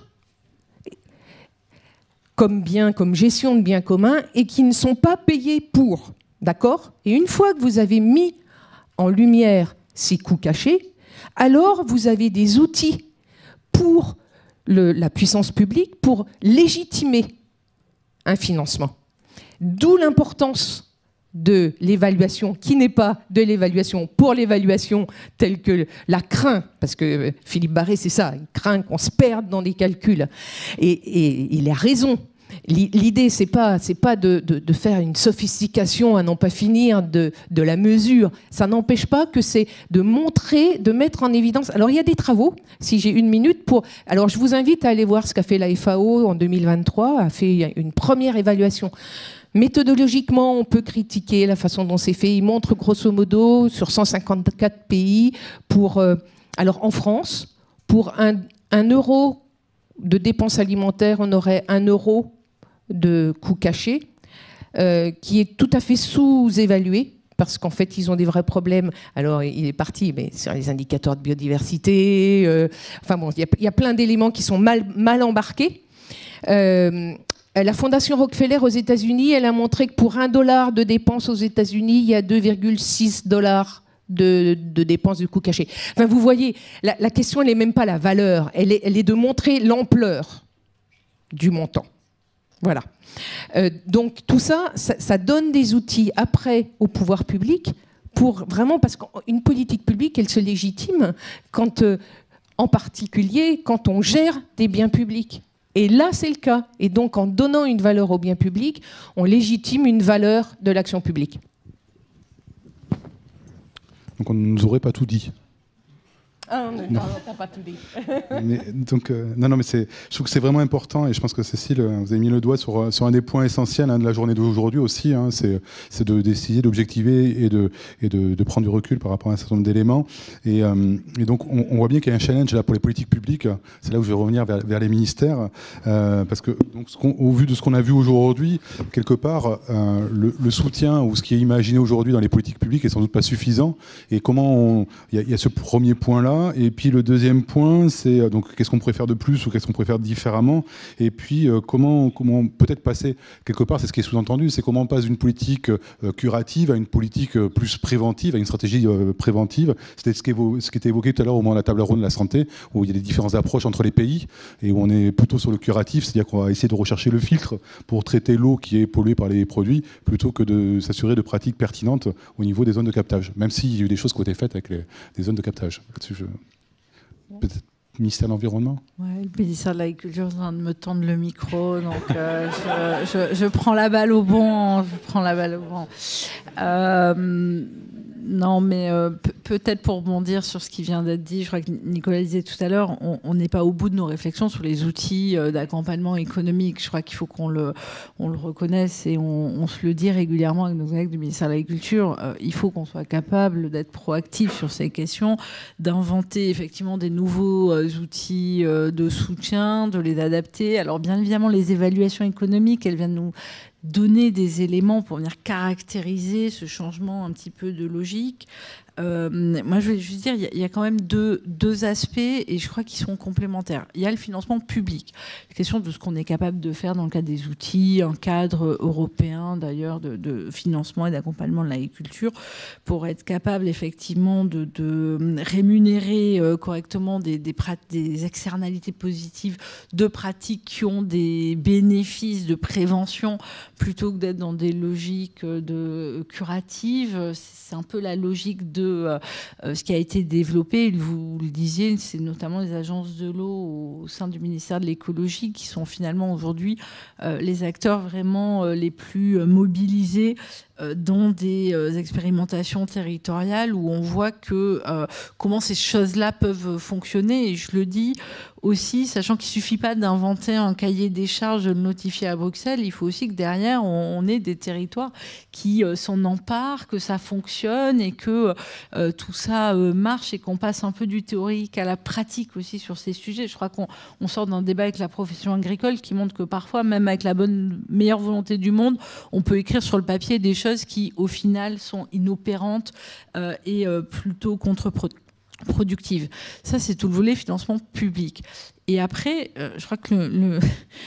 comme gestion de biens communs et qui ne sont pas payés pour. D'accord? Et une fois que vous avez mis en lumière ces coûts cachés, alors vous avez des outils pour la puissance publique pour légitimer un financement. D'où l'importance de l'évaluation, qui n'est pas de l'évaluation pour l'évaluation telle que la craint, parce que Philippe Barré, c'est ça, il craint qu'on se perde dans des calculs. Et il a raison. L'idée, c'est pas de faire une sophistication à n'en pas finir de la mesure. Ça n'empêche pas que c'est de montrer, de mettre en évidence. Alors, il y a des travaux, si j'ai une minute, Alors, je vous invite à aller voir ce qu'a fait la FAO en 2023, a fait une première évaluation. Méthodologiquement, on peut critiquer la façon dont c'est fait. Il montre grosso modo sur 154 pays alors en France, pour 1 euro de dépenses alimentaires, on aurait 1 euro de coûts cachés, qui est tout à fait sous-évalué, parce qu'en fait, ils ont des vrais problèmes. Alors, il est parti mais sur les indicateurs de biodiversité. Enfin bon, il y a plein d'éléments qui sont mal embarqués. La Fondation Rockefeller aux États-Unis, elle a montré que pour $1 de dépenses aux États-Unis, il y a 2,6 $ de dépenses de coûts cachés. Enfin, vous voyez, la question, elle n'est même pas la valeur, elle est de montrer l'ampleur du montant. Voilà. Donc tout ça, ça donne des outils après au pouvoir public pour vraiment, parce qu'une politique publique, elle se légitime quand, en particulier, quand on gère des biens publics. Et là, c'est le cas. Et donc, en donnant une valeur au bien public, on légitime une valeur de l'action publique. Donc on ne nous aurait pas tout dit. Ah non, t'as pas tout dit. Non, mais je trouve que c'est vraiment important, et je pense que Cécile, vous avez mis le doigt sur un des points essentiels de la journée d'aujourd'hui aussi, c'est d'essayer d'objectiver et de prendre du recul par rapport à un certain nombre d'éléments. Et donc on voit bien qu'il y a un challenge là pour les politiques publiques. C'est là où je vais revenir vers les ministères, parce que donc, au vu de ce qu'on a vu aujourd'hui, quelque part, le soutien ou ce qui est imaginé aujourd'hui dans les politiques publiques est sans doute pas suffisant. Et comment il y a ce premier point-là. Et puis le deuxième point, c'est donc qu'est-ce qu'on pourrait faire de plus ou qu'est-ce qu'on pourrait faire différemment. Et puis comment peut-être passer quelque part, c'est ce qui est sous-entendu, c'est comment on passe d'une politique curative à une politique plus préventive, à une stratégie préventive. C'était ce qui était évoqué tout à l'heure au moment de la table ronde de la santé, où il y a des différentes approches entre les pays et où on est plutôt sur le curatif, c'est-à-dire qu'on va essayer de rechercher le filtre pour traiter l'eau qui est polluée par les produits, plutôt que de s'assurer de pratiques pertinentes au niveau des zones de captage. Même s'il y a eu des choses qui ont été faites avec des zones de captage. Peut-être ministère de l'Environnement. Ouais, le ministère de l'Agriculture est en train de me tendre le micro, donc je prends la balle au bon. Non, mais peut-être pour rebondir sur ce qui vient d'être dit, je crois que Nicolas disait tout à l'heure, on n'est pas au bout de nos réflexions sur les outils d'accompagnement économique. Je crois qu'il faut qu'on le reconnaisse et on se le dit régulièrement avec nos collègues du ministère de l'Agriculture. Il faut qu'on soit capable d'être proactif sur ces questions, d'inventer effectivement des nouveaux outils de soutien, de les adapter. Alors bien évidemment, les évaluations économiques, elles viennent nous donner des éléments pour venir caractériser ce changement un petit peu de logique. Moi, je voulais juste dire, il y a quand même deux aspects et je crois qu'ils sont complémentaires. Il y a le financement public, la question de ce qu'on est capable de faire dans le cadre des outils, un cadre européen d'ailleurs de financement et d'accompagnement de l'agriculture pour être capable effectivement de rémunérer correctement des externalités positives de pratiques qui ont des bénéfices de prévention plutôt que d'être dans des logiques curatives. C'est un peu la logique de ce qui a été développé. Vous le disiez, c'est notamment les agences de l'eau au sein du ministère de l'écologie qui sont finalement aujourd'hui les acteurs vraiment les plus mobilisés dans des expérimentations territoriales où on voit que comment ces choses-là peuvent fonctionner. Et je le dis aussi, sachant qu'il ne suffit pas d'inventer un cahier des charges, de le notifier à Bruxelles, il faut aussi que derrière, on ait des territoires qui s'en emparent, que ça fonctionne et que tout ça marche et qu'on passe un peu du théorique à la pratique aussi sur ces sujets. Je crois qu'on sort d'un débat avec la profession agricole qui montre que parfois, même avec la meilleure volonté du monde, on peut écrire sur le papier des choses qui, au final, sont inopérantes et plutôt contre-productives. Ça, c'est tout le volet financement public. Et après, je crois que le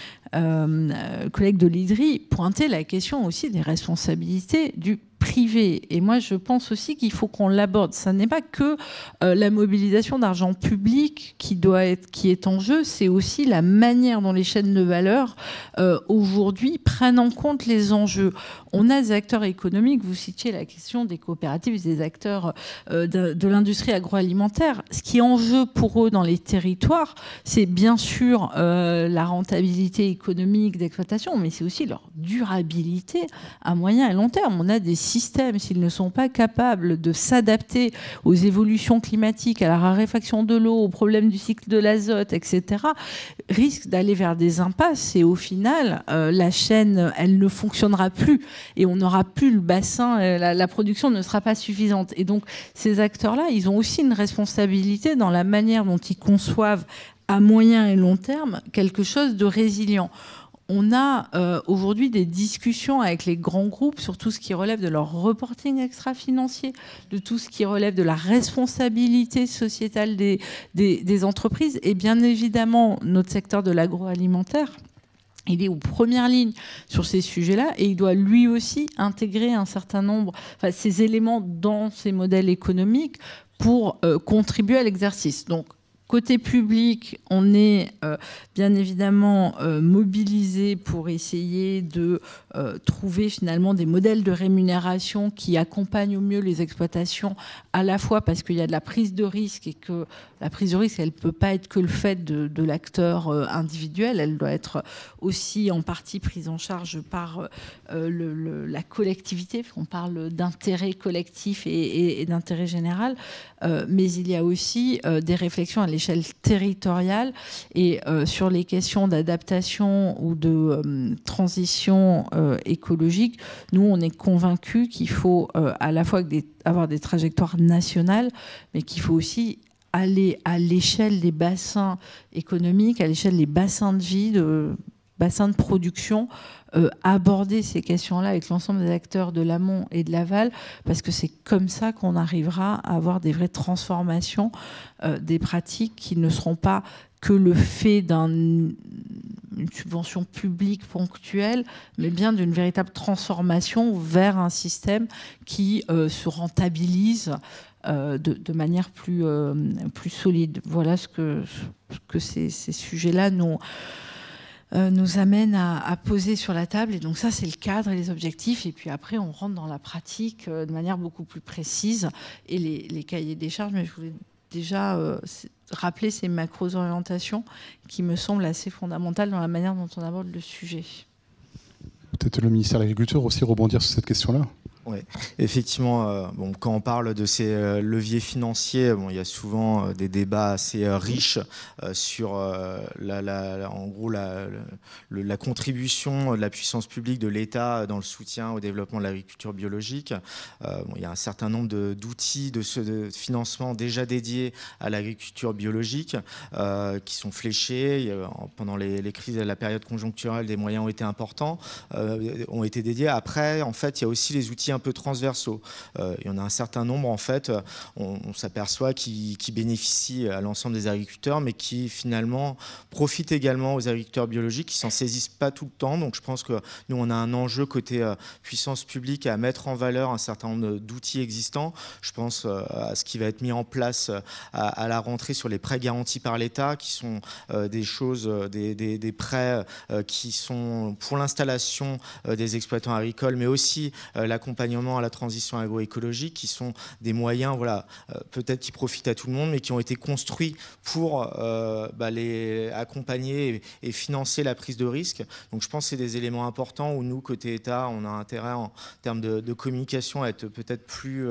collègue de l'IDRI pointait la question aussi des responsabilités du privé. Et moi, je pense aussi qu'il faut qu'on l'aborde. Ça n'est pas que la mobilisation d'argent public qui est en jeu, c'est aussi la manière dont les chaînes de valeur aujourd'hui prennent en compte les enjeux. On a des acteurs économiques, vous citiez la question des coopératives, des acteurs de l'industrie agroalimentaire. Ce qui est en jeu pour eux dans les territoires, c'est bien sûr la rentabilité économique d'exploitation, mais c'est aussi leur durabilité à moyen et long terme. On a des systèmes, s'ils ne sont pas capables de s'adapter aux évolutions climatiques, à la raréfaction de l'eau, aux problèmes du cycle de l'azote, etc., risquent d'aller vers des impasses et au final, la chaîne, elle ne fonctionnera plus et on n'aura plus le bassin, la production ne sera pas suffisante. Et donc, ces acteurs-là, ils ont aussi une responsabilité dans la manière dont ils conçoivent à moyen et long terme quelque chose de résilient. On a aujourd'hui des discussions avec les grands groupes sur tout ce qui relève de leur reporting extra-financier, de tout ce qui relève de la responsabilité sociétale des entreprises. Et bien évidemment, notre secteur de l'agroalimentaire, il est aux premières lignes sur ces sujets-là et il doit lui aussi intégrer un certain nombre, ces éléments dans ses modèles économiques pour contribuer à l'exercice. Donc, côté public, on est bien évidemment mobilisé pour essayer de trouver finalement des modèles de rémunération qui accompagnent au mieux les exploitations, à la fois parce qu'il y a de la prise de risque et que la prise de risque, elle ne peut pas être que le fait de l'acteur individuel, elle doit être aussi en partie prise en charge par la collectivité, on parle d'intérêt collectif et d'intérêt général, mais il y a aussi des réflexions à l'échelle territoriale et sur les questions d'adaptation ou de transition écologique. Nous, on est convaincus qu'il faut à la fois avoir des trajectoires nationales, mais qu'il faut aussi aller à l'échelle des bassins économiques, à l'échelle des bassins de vie, de bassins de production, aborder ces questions-là avec l'ensemble des acteurs de l'amont et de l'aval, parce que c'est comme ça qu'on arrivera à avoir des vraies transformations des pratiques qui ne seront pas que le fait d'une subvention publique ponctuelle, mais bien d'une véritable transformation vers un système qui se rentabilise de manière plus solide. Voilà ce que ces sujets-là nous amènent à poser sur la table. Et donc ça, c'est le cadre et les objectifs. Et puis après, on rentre dans la pratique de manière beaucoup plus précise. Et les cahiers des charges, mais je voulais déjà rappeler ces macro-orientations qui me semblent assez fondamentales dans la manière dont on aborde le sujet. Peut-être le ministère de l'Agriculture aussi rebondir sur cette question-là. Oui, effectivement, quand on parle de ces leviers financiers, il y a souvent des débats assez riches sur en gros la contribution de la puissance publique de l'État dans le soutien au développement de l'agriculture biologique. Il y a un certain nombre d'outils de financement déjà dédiés à l'agriculture biologique qui sont fléchés. Pendant les crises de la période conjoncturelle, des moyens ont été importants, ont été dédiés. Après, en fait, il y a aussi les outils un peu transversaux. Il y en a un certain nombre, en fait, on s'aperçoit qui bénéficient à l'ensemble des agriculteurs, mais qui finalement profitent également aux agriculteurs biologiques, qui s'en saisissent pas tout le temps. Donc je pense que nous, on a un enjeu côté puissance publique à mettre en valeur un certain nombre d'outils existants. Je pense à ce qui va être mis en place à la rentrée sur les prêts garantis par l'État, qui sont des choses, des prêts qui sont pour l'installation des exploitants agricoles, mais aussi l'accompagnement à la transition agroécologique, qui sont des moyens, voilà, peut-être qui profitent à tout le monde, mais qui ont été construits pour les accompagner et financer la prise de risque. Donc je pense que c'est des éléments importants où nous, côté État, on a intérêt en termes de communication à être peut-être plus,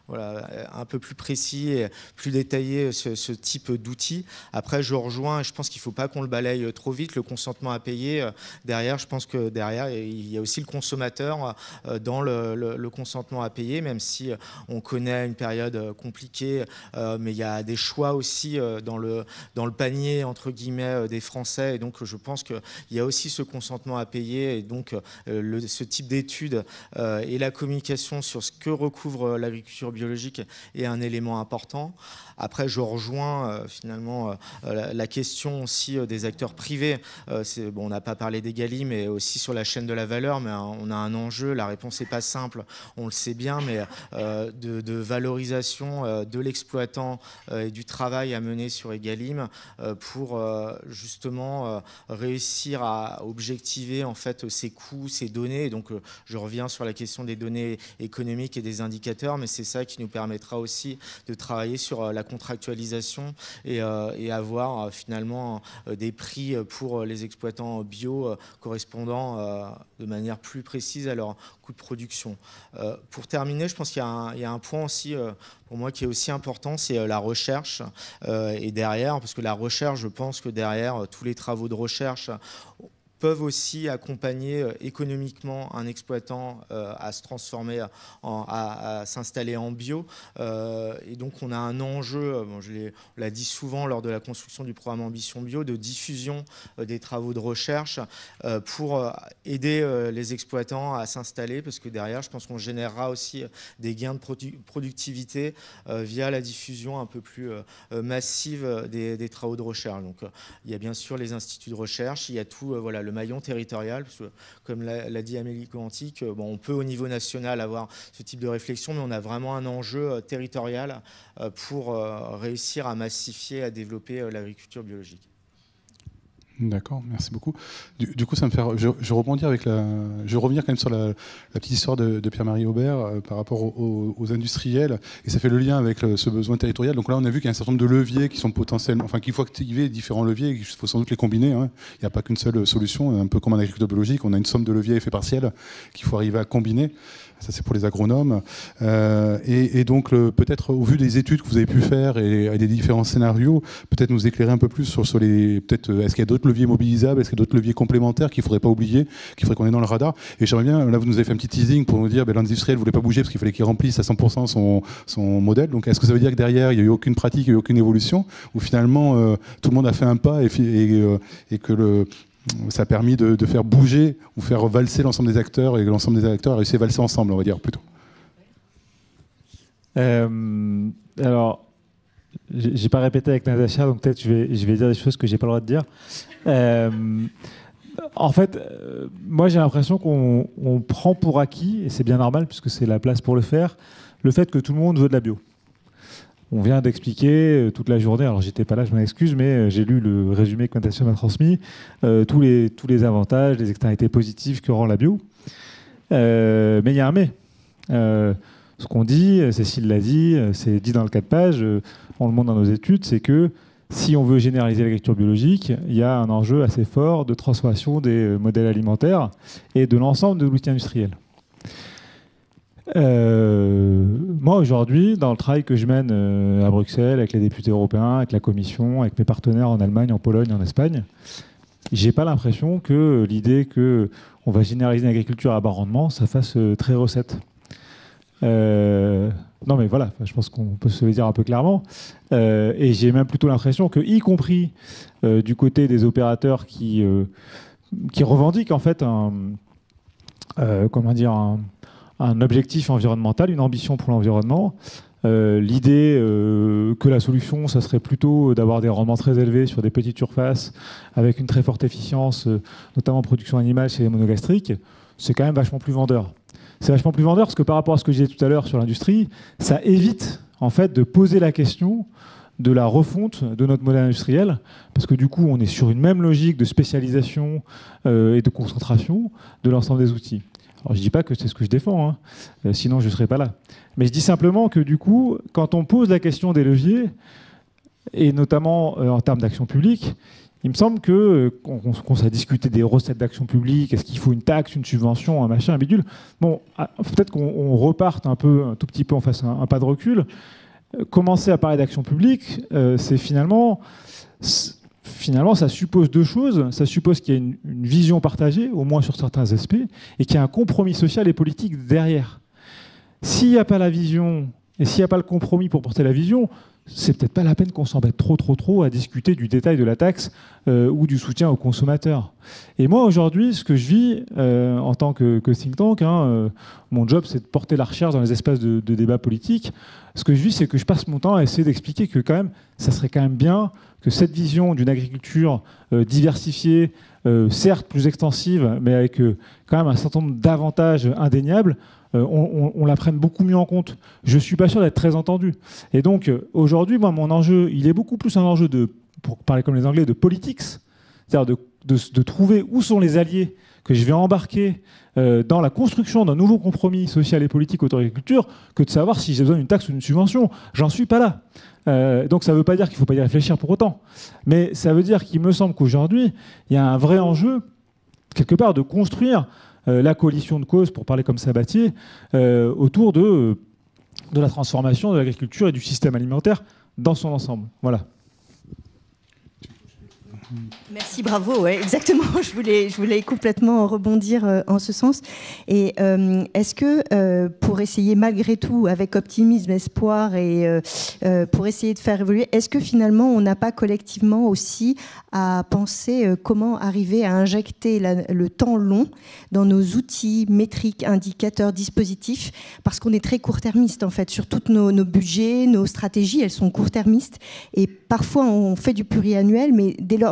un peu plus précis et plus détaillé ce type d'outils. Après, je rejoins, et je pense qu'il ne faut pas qu'on le balaye trop vite, le consentement à payer. Derrière, je pense que derrière, il y a aussi le consommateur dans le consentement à payer, même si on connaît une période compliquée, mais il y a des choix aussi dans le panier, entre guillemets, des Français. Et donc, je pense qu'il y a aussi ce consentement à payer. Et donc, ce type d'études et la communication sur ce que recouvre l'agriculture biologique est un élément important. Après, je rejoins finalement la question aussi des acteurs privés. On n'a pas parlé d'Egali, mais aussi sur la chaîne de la valeur, mais on a un enjeu. La réponse n'est pas simple, on le sait bien, mais de valorisation de l'exploitant et du travail à mener sur Egalim pour justement réussir à objectiver en fait ces coûts, ces données. Et donc, je reviens sur la question des données économiques et des indicateurs, mais c'est ça qui nous permettra aussi de travailler sur la contractualisation et avoir finalement des prix pour les exploitants bio correspondant de manière plus précise à leur coût de production. Pour terminer, je pense qu'il y a un point aussi pour moi qui est aussi important, c'est la recherche. Et derrière, parce que la recherche, je pense que derrière tous les travaux de recherche peuvent aussi accompagner économiquement un exploitant à se transformer, à s'installer en bio. Et donc, on a un enjeu, on l'a dit souvent lors de la construction du programme Ambition Bio, de diffusion des travaux de recherche pour aider les exploitants à s'installer, parce que derrière, je pense qu'on générera aussi des gains de productivité via la diffusion un peu plus massive des travaux de recherche. Donc, il y a bien sûr les instituts de recherche, il y a tout, voilà, le maillon territorial, parce que, comme l'a dit Amélie Coantic, bon, on peut au niveau national avoir ce type de réflexion, mais on a vraiment un enjeu territorial pour réussir à massifier, à développer l'agriculture biologique. D'accord, merci beaucoup. Du coup, ça me fait. Je rebondis avec je vais revenir quand même sur la petite histoire de Pierre-Marie Aubert par rapport aux industriels, et ça fait le lien avec ce besoin territorial. Donc là, on a vu qu'il y a un certain nombre de leviers qui sont potentiellement, enfin, qu'il faut activer différents leviers, et qu'il faut sans doute les combiner. Hein. Il n'y a pas qu'une seule solution, un peu comme en agriculture biologique, on a une somme de leviers à effet partiel qu'il faut arriver à combiner. Ça, c'est pour les agronomes. Et donc, peut-être, au vu des études que vous avez pu faire et des différents scénarios, peut-être nous éclairer un peu plus sur les... Peut-être, est-ce qu'il y a d'autres leviers mobilisables? Est-ce qu'il y a d'autres leviers complémentaires qu'il ne faudrait pas oublier, qu'il faudrait qu'on ait dans le radar? Et j'aimerais bien, là, vous nous avez fait un petit teasing pour nous dire que l'industriel ne voulait pas bouger parce qu'il fallait qu'il remplisse à 100% son modèle. Donc, est-ce que ça veut dire que derrière, il n'y a eu aucune pratique, il n'y a eu aucune évolution, ou finalement, tout le monde a fait un pas et que ça a permis de faire bouger ou faire valser l'ensemble des acteurs, et que l'ensemble des acteurs a réussi à valser ensemble, on va dire, plutôt. Alors, j'ai pas répété avec Natacha, donc peut-être je vais dire des choses que j'ai pas le droit de dire. En fait, moi j'ai l'impression qu'on prend pour acquis, et c'est bien normal puisque c'est la place pour le faire, le fait que tout le monde veut de la bio. On vient d'expliquer toute la journée, alors j'étais pas là, je m'en excuse, mais j'ai lu le résumé que Natacha m'a transmis, tous les avantages, les externalités positives que rend la bio. Mais il y a un mais. Ce qu'on dit, Cécile l'a dit, c'est dit dans le 4 pages, on le montre dans nos études, c'est que si on veut généraliser l'agriculture biologique, il y a un enjeu assez fort de transformation des modèles alimentaires et de l'ensemble de l'outil industriel. Moi aujourd'hui, dans le travail que je mène à Bruxelles, avec les députés européens, avec la Commission, avec mes partenaires en Allemagne, en Pologne, en Espagne, j'ai pas l'impression que l'idée qu'on va généraliser une agriculture à bas rendement, ça fasse très recette. Non mais voilà, je pense qu'on peut se le dire un peu clairement. Et j'ai même plutôt l'impression que, y compris du côté des opérateurs qui revendiquent en fait un objectif environnemental, une ambition pour l'environnement. L'idée que la solution, ça serait plutôt d'avoir des rendements très élevés sur des petites surfaces avec une très forte efficience, notamment en production animale chez les monogastriques, c'est quand même vachement plus vendeur. C'est vachement plus vendeur parce que par rapport à ce que je disais tout à l'heure sur l'industrie, ça évite en fait de poser la question de la refonte de notre modèle industriel, parce que du coup, on est sur une même logique de spécialisation et de concentration de l'ensemble des outils. Alors, je ne dis pas que c'est ce que je défends, hein, sinon je ne serais pas là. Mais je dis simplement que du coup, quand on pose la question des leviers, et notamment en termes d'action publique, il me semble qu'on s'est discuté des recettes d'action publique, est-ce qu'il faut une taxe, une subvention, un machin, un bidule. Bon, peut-être qu'on reparte un tout petit peu, on fasse un pas de recul. Commencer à parler d'action publique, c'est finalement, ça suppose deux choses. Ça suppose qu'il y a une vision partagée, au moins sur certains aspects, et qu'il y a un compromis social et politique derrière. S'il n'y a pas la vision, et s'il n'y a pas le compromis pour porter la vision, c'est peut-être pas la peine qu'on s'embête trop à discuter du détail de la taxe ou du soutien aux consommateurs. Et moi, aujourd'hui, ce que je vis en tant que think tank, mon job, c'est de porter la recherche dans les espaces de débat politique. Ce que je vis, c'est que je passe mon temps à essayer d'expliquer que quand même, ça serait quand même bien que cette vision d'une agriculture diversifiée, certes plus extensive, mais avec quand même un certain nombre d'avantages indéniables, on la prenne beaucoup mieux en compte. Je ne suis pas sûr d'être très entendu. Et donc, aujourd'hui, moi, mon enjeu, il est beaucoup plus un enjeu pour parler comme les Anglais, de politics, c'est-à-dire de trouver où sont les alliés que je vais embarquer dans la construction d'un nouveau compromis social et politique autour de l'agriculture, que de savoir si j'ai besoin d'une taxe ou d'une subvention. J'en suis pas là. Donc ça ne veut pas dire qu'il ne faut pas y réfléchir pour autant. Mais ça veut dire qu'il me semble qu'aujourd'hui, il y a un vrai enjeu, quelque part, de construire la coalition de causes, pour parler comme Sabatier, autour de la transformation de l'agriculture et du système alimentaire dans son ensemble. Voilà. Merci, bravo. Ouais, exactement. Je voulais complètement rebondir en ce sens. Et est-ce que pour essayer malgré tout, avec optimisme, espoir et pour essayer de faire évoluer, est-ce que finalement on n'a pas collectivement aussi à penser comment arriver à injecter le temps long dans nos outils métriques, indicateurs, dispositifs, parce qu'on est très court-termiste en fait sur tous nos budgets, nos stratégies, elles sont court-termistes et parfois on fait du pluriannuel, mais dès lors,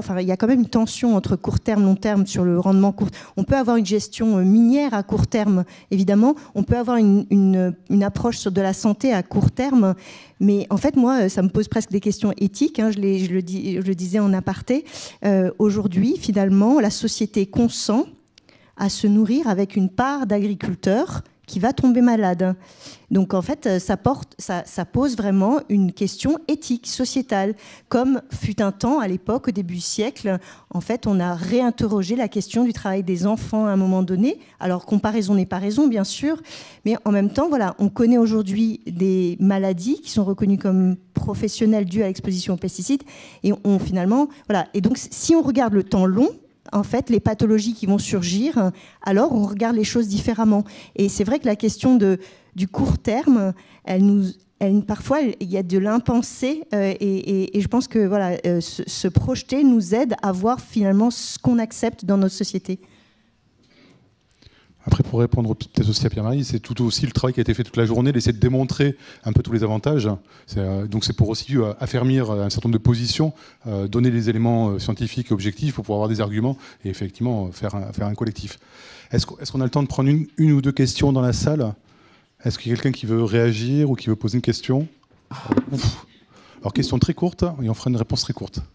enfin, il y a quand même une tension entre court terme, long terme sur le rendement court. On peut avoir une gestion minière à court terme, évidemment. On peut avoir une approche de la santé à court terme. Mais en fait, moi, ça me pose presque des questions éthiques. Hein, je le disais en aparté. Aujourd'hui, finalement, la société consent à se nourrir avec une part d'agriculteurs qui va tomber malade. Donc en fait, ça pose vraiment une question éthique, sociétale. Comme fut un temps, à l'époque, au début du siècle, en fait, on a réinterrogé la question du travail des enfants à un moment donné. Alors, comparaison n'est pas raison, bien sûr, mais en même temps, voilà, on connaît aujourd'hui des maladies qui sont reconnues comme professionnelles dues à l'exposition aux pesticides, et finalement, voilà. Et donc, si on regarde le temps long, en fait, les pathologies qui vont surgir, alors on regarde les choses différemment. Et c'est vrai que la question du court terme, parfois, il y a de l'impensé, et je pense que voilà, se projeter nous aide à voir finalement ce qu'on accepte dans notre société. Après, pour répondre peut-être aussi à Pierre-Marie, c'est tout aussi le travail qui a été fait toute la journée, d'essayer de démontrer un peu tous les avantages. Donc c'est pour aussi affermir un certain nombre de positions, donner des éléments scientifiques et objectifs pour pouvoir avoir des arguments et effectivement faire un collectif. Est-ce qu'on a le temps de prendre une ou deux questions dans la salle ? Est-ce qu'il y a quelqu'un qui veut réagir ou qui veut poser une question ? Alors, question très courte et on fera une réponse très courte.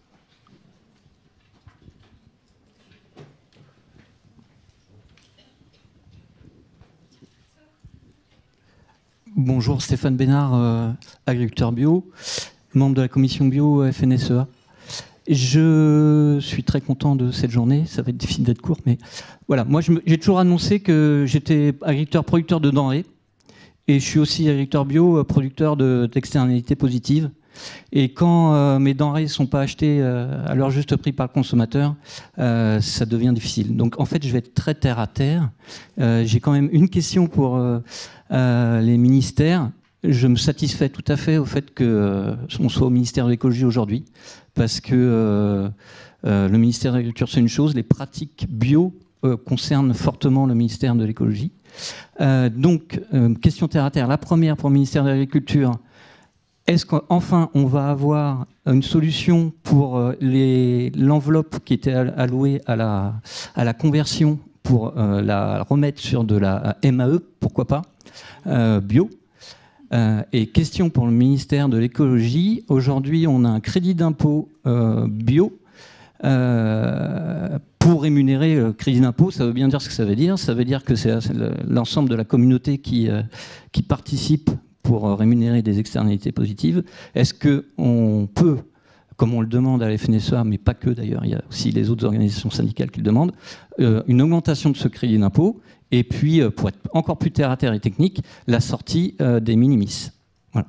Bonjour, Stéphane Bénard, agriculteur bio, membre de la commission bio FNSEA. Je suis très content de cette journée, ça va être difficile d'être court, mais voilà, moi j'ai toujours annoncé que j'étais agriculteur-producteur de denrées, et je suis aussi agriculteur bio, producteur d'externalités positives. Et quand mes denrées ne sont pas achetées à leur juste prix par le consommateur, ça devient difficile. Donc en fait, je vais être très terre à terre. J'ai quand même une question pour les ministères. Je me satisfais tout à fait au fait qu'on soit au ministère de l'écologie aujourd'hui, parce que le ministère de l'Agriculture, c'est une chose, les pratiques bio concernent fortement le ministère de l'écologie. Donc, question terre à terre. La première pour le ministère de l'Agriculture, est-ce qu'enfin on va avoir une solution pour l'enveloppe qui était allouée à la conversion pour la remettre sur de la MAE, pourquoi pas, bio. Et question pour le ministère de l'écologie, aujourd'hui on a un crédit d'impôt bio pour rémunérer le crédit d'impôt. Ça veut bien dire ce que ça veut dire. Ça veut dire que c'est l'ensemble de la communauté qui participe pour rémunérer des externalités positives. Est-ce qu'on peut, comme on le demande à la FNSEA, mais pas que d'ailleurs, il y a aussi les autres organisations syndicales qui le demandent, une augmentation de ce crédit d'impôt, et puis, pour être encore plus terre à terre et technique, la sortie des minimis. Voilà.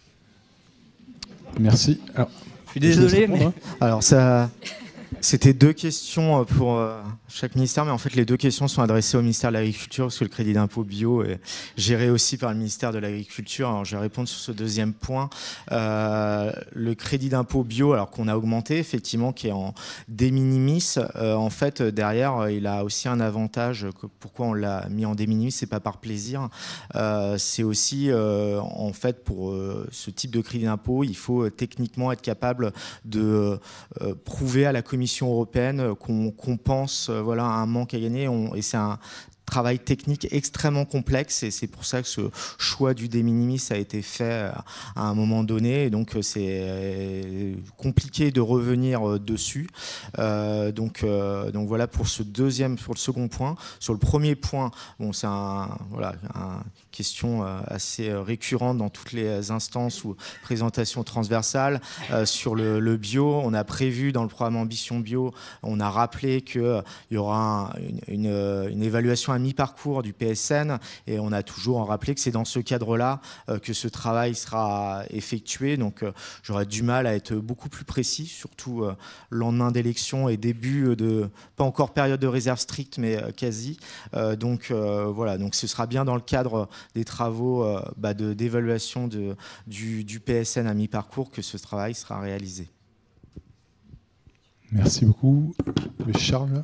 Merci. Alors, je suis désolé, mais... Alors ça... C'était deux questions pour chaque ministère, mais en fait les deux questions sont adressées au ministère de l'Agriculture, parce que le crédit d'impôt bio est géré aussi par le ministère de l'Agriculture. Alors je vais répondre sur ce deuxième point. Le crédit d'impôt bio, alors qu'on a augmenté effectivement, qui est en de minimis, en fait derrière il a aussi un avantage. Pourquoi on l'a mis en de minimis, c'est pas par plaisir, c'est aussi en fait pour ce type de crédit d'impôt, il faut techniquement être capable de prouver à la Commission européenne qu'on compense voilà, un manque à gagner, et c'est un travail technique extrêmement complexe, et c'est pour ça que ce choix du de minimis a été fait à un moment donné, et donc c'est compliqué de revenir dessus. Donc voilà pour le second point. Sur le premier point, bon, c'est une question assez récurrente dans toutes les instances ou présentations transversales. Sur le bio, on a prévu dans le programme Ambition Bio, on a rappelé qu'il y aura une évaluation à mi-parcours du PSN, et on a toujours rappelé que c'est dans ce cadre-là que ce travail sera effectué. Donc j'aurais du mal à être beaucoup plus précis, surtout lendemain d'élection et début de, pas encore période de réserve stricte, mais quasi. Donc voilà, donc ce sera bien dans le cadre des travaux d'évaluation du PSN à mi-parcours que ce travail sera réalisé. Merci beaucoup. Charles.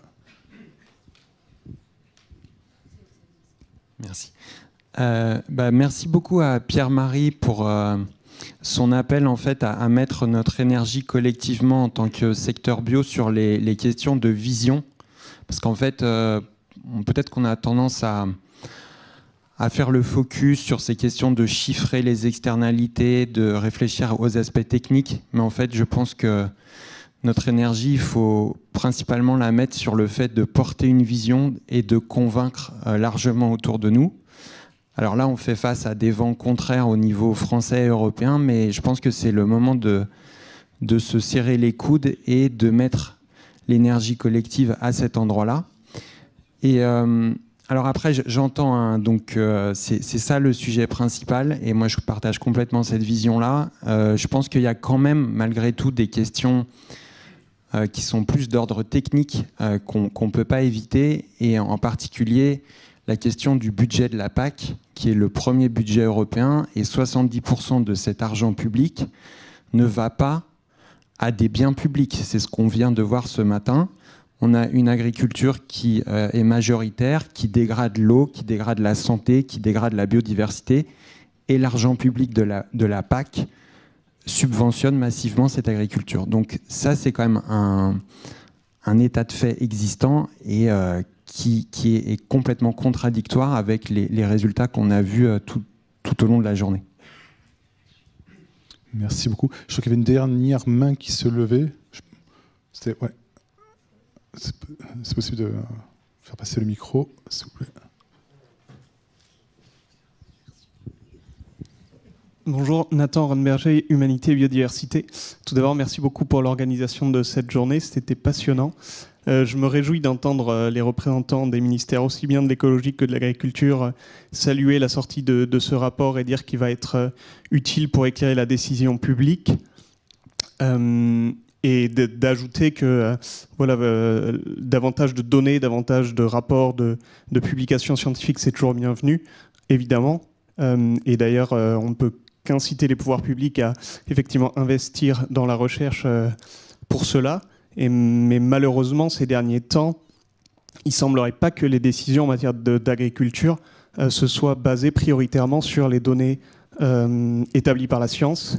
Merci. Merci beaucoup à Pierre-Marie pour son appel en fait à mettre notre énergie collectivement en tant que secteur bio sur les questions de vision, parce qu'en fait peut-être qu'on a tendance à faire le focus sur ces questions de chiffrer les externalités, de réfléchir aux aspects techniques, mais en fait je pense que notre énergie, il faut principalement la mettre sur le fait de porter une vision et de convaincre largement autour de nous. Alors là, on fait face à des vents contraires au niveau français et européen, mais je pense que c'est le moment de se serrer les coudes et de mettre l'énergie collective à cet endroit-là. Et alors après, j'entends, hein, donc c'est ça le sujet principal, et moi je partage complètement cette vision-là. Je pense qu'il y a quand même, malgré tout, des questions qui sont plus d'ordre technique qu'on ne peut pas éviter, et en particulier la question du budget de la PAC, qui est le premier budget européen, et 70% de cet argent public ne va pas à des biens publics. C'est ce qu'on vient de voir ce matin. On a une agriculture qui est majoritaire, qui dégrade l'eau, qui dégrade la santé, qui dégrade la biodiversité, et l'argent public de la PAC subventionne massivement cette agriculture. Donc ça, c'est quand même un état de fait existant et qui est complètement contradictoire avec les résultats qu'on a vus tout au long de la journée. Merci beaucoup. Je crois qu'il y avait une dernière main qui se levait. Ouais. C'est possible de faire passer le micro, s'il vous plaît. Bonjour, Nathan Renberger, Humanité et Biodiversité. Tout d'abord, merci beaucoup pour l'organisation de cette journée, c'était passionnant. Je me réjouis d'entendre les représentants des ministères aussi bien de l'écologie que de l'agriculture saluer la sortie de ce rapport et dire qu'il va être utile pour éclairer la décision publique. Et d'ajouter que davantage de données, davantage de rapports, de publications scientifiques, c'est toujours bienvenu, évidemment. Et d'ailleurs, on ne peut qu'inciter les pouvoirs publics à effectivement investir dans la recherche pour cela. Mais malheureusement, ces derniers temps, il ne semblerait pas que les décisions en matière d'agriculture se soient basées prioritairement sur les données établies par la science.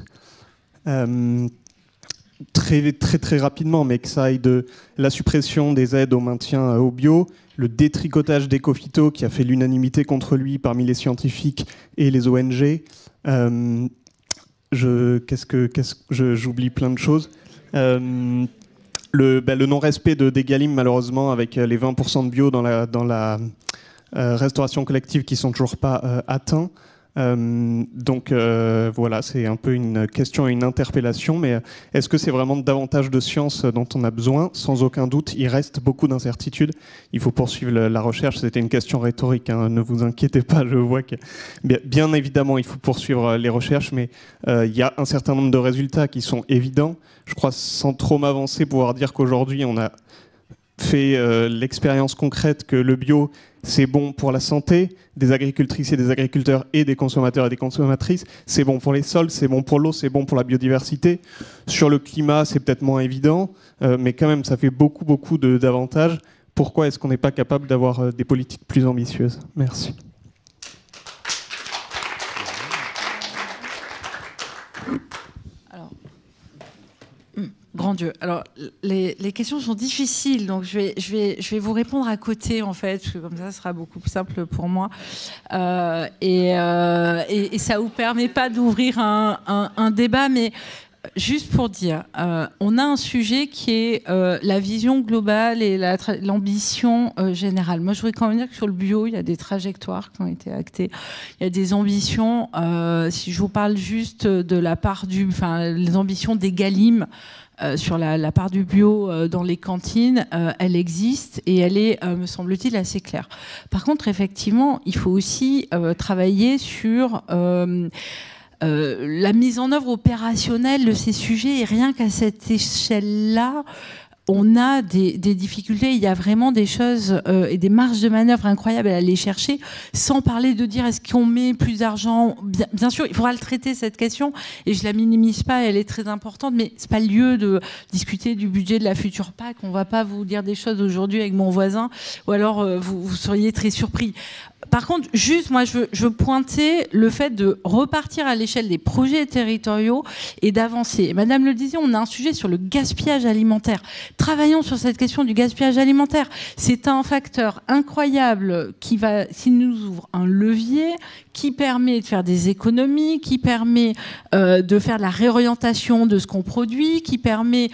Très rapidement, mais que ça aille de la suppression des aides au maintien au bio, le détricotage d'Ecophyto qui a fait l'unanimité contre lui parmi les scientifiques et les ONG. J'oublie plein de choses. Le non-respect des malheureusement, avec les 20% de bio dans la restauration collective qui ne sont toujours pas atteints. Donc voilà, c'est un peu une question et une interpellation, mais est-ce que c'est vraiment davantage de science dont on a besoin? Sans aucun doute, il reste beaucoup d'incertitudes. Il faut poursuivre la recherche. C'était une question rhétorique, hein, ne vous inquiétez pas, je vois que bien évidemment il faut poursuivre les recherches, mais il y a un certain nombre de résultats qui sont évidents. Je crois, sans trop m'avancer, pouvoir dire qu'aujourd'hui on a fait l'expérience concrète que le bio, c'est bon pour la santé des agricultrices et des agriculteurs et des consommateurs et des consommatrices. C'est bon pour les sols, c'est bon pour l'eau, c'est bon pour la biodiversité. Sur le climat, c'est peut-être moins évident, mais quand même, ça fait beaucoup d'avantages. Pourquoi est-ce qu'on n'est pas capable d'avoir des politiques plus ambitieuses? Merci. Grand Dieu. Alors, les questions sont difficiles, donc je vais vous répondre à côté, en fait, parce que comme ça, ce sera beaucoup plus simple pour moi. Et ça ne vous permet pas d'ouvrir un débat, mais juste pour dire, on a un sujet qui est la vision globale et l'ambition générale. Moi, je voudrais quand même dire que sur le bio, il y a des trajectoires qui ont été actées. Il y a des ambitions. Si je vous parle juste de la part les ambitions des Galim, sur la part du bio dans les cantines, elle existe et elle est, me semble-t-il, assez claire. Par contre, effectivement, il faut aussi travailler sur la mise en œuvre opérationnelle de ces sujets, et rien qu'à cette échelle-là, on a des difficultés. Il y a vraiment des choses et des marges de manœuvre incroyables à aller chercher, sans parler de dire est-ce qu'on met plus d'argent. Bien sûr, il faudra le traiter, cette question, et je la minimise pas, elle est très importante, mais c'est pas le lieu de discuter du budget de la future PAC. On va pas vous dire des choses aujourd'hui avec mon voisin, ou alors vous seriez très surpris. Par contre, juste, moi, je veux pointer le fait de repartir à l'échelle des projets territoriaux et d'avancer. Et Madame le disait, on a un sujet sur le gaspillage alimentaire. Travaillons sur cette question du gaspillage alimentaire. C'est un facteur incroyable qui nous ouvre un levier, qui permet de faire des économies, qui permet de faire de la réorientation de ce qu'on produit, qui permet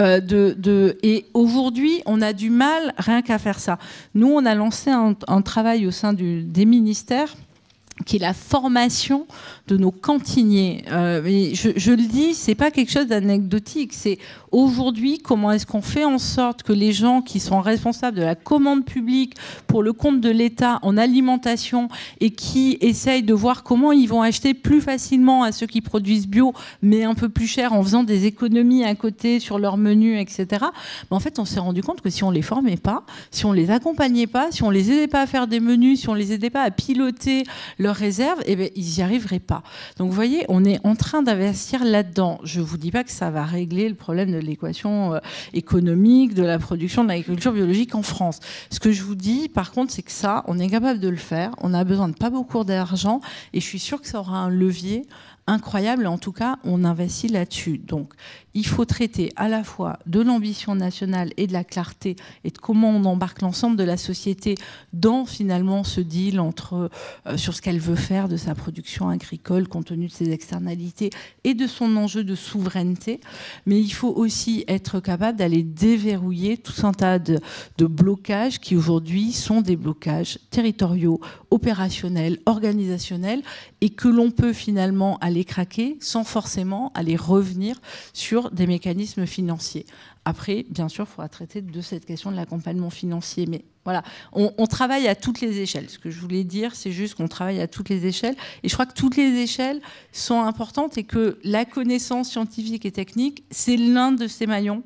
Et aujourd'hui, on a du mal rien qu'à faire ça. Nous, on a lancé un travail au sein des ministères qui est la formation de nos cantiniers. Je le dis, c'est pas quelque chose d'anecdotique. C'est aujourd'hui comment est-ce qu'on fait en sorte que les gens qui sont responsables de la commande publique pour le compte de l'État en alimentation et qui essayent de voir comment ils vont acheter plus facilement à ceux qui produisent bio, mais un peu plus cher en faisant des économies à côté sur leur menu, etc. Mais en fait, on s'est rendu compte que si on les formait pas, si on les accompagnait pas, si on les aidait pas à faire des menus, si on les aidait pas à piloter leurs réserves, eh bien, ils n'y arriveraient pas. Donc, vous voyez, on est en train d'investir là-dedans. Je ne vous dis pas que ça va régler le problème de l'équation économique de la production de l'agriculture biologique en France. Ce que je vous dis, par contre, c'est que ça, on est capable de le faire. On a besoin de pas beaucoup d'argent et je suis sûre que ça aura un levier incroyable. En tout cas, on investit là-dessus. Donc, il faut traiter à la fois de l'ambition nationale et de la clarté et de comment on embarque l'ensemble de la société dans finalement ce deal sur ce qu'elle veut faire de sa production agricole compte tenu de ses externalités et de son enjeu de souveraineté. Mais il faut aussi être capable d'aller déverrouiller tout un tas de blocages qui aujourd'hui sont des blocages territoriaux, opérationnels, organisationnels et que l'on peut finalement aller craquer sans forcément aller revenir sur des mécanismes financiers. Après, bien sûr, il faudra traiter de cette question de l'accompagnement financier. Mais voilà, on travaille à toutes les échelles. Ce que je voulais dire, c'est juste qu'on travaille à toutes les échelles. Et je crois que toutes les échelles sont importantes et que la connaissance scientifique et technique, c'est l'un de ces maillons.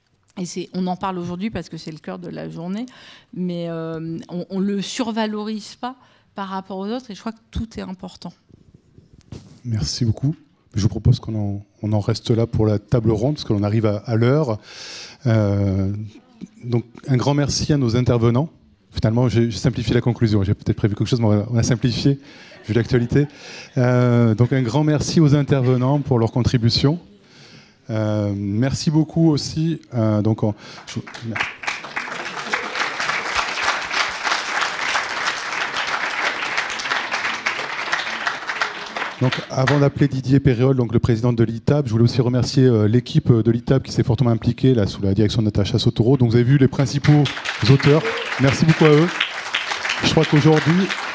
Et on en parle aujourd'hui parce que c'est le cœur de la journée, mais on ne le survalorise pas par rapport aux autres. Et je crois que tout est important. Merci beaucoup. Je vous propose qu'on en reste là pour la table ronde, parce que l'on arrive à l'heure. Donc, un grand merci à nos intervenants. Finalement, j'ai simplifié la conclusion. J'ai peut-être prévu quelque chose, mais on a simplifié, vu l'actualité. Donc, un grand merci aux intervenants pour leur contribution. Merci beaucoup aussi. Donc, avant d'appeler Didier Péréol, donc le président de l'ITAB, je voulais aussi remercier l'équipe de l'ITAB qui s'est fortement impliquée là, sous la direction de Natacha Sotoro. Donc, vous avez vu les principaux auteurs. Merci beaucoup à eux. Je crois qu'aujourd'hui,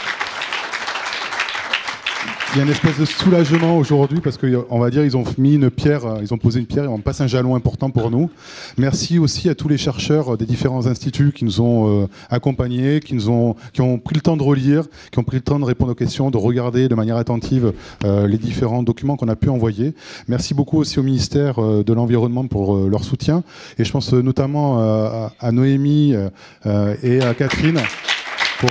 il y a une espèce de soulagement aujourd'hui parce qu'on va dire ils ont mis une pierre, ils ont posé une pierre et on passe un jalon important pour nous. Merci aussi à tous les chercheurs des différents instituts qui nous ont accompagnés, qui ont pris le temps de relire, qui ont pris le temps de répondre aux questions, de regarder de manière attentive les différents documents qu'on a pu envoyer. Merci beaucoup aussi au ministère de l'Environnement pour leur soutien. Et je pense notamment à Noémie et à Catherine pour...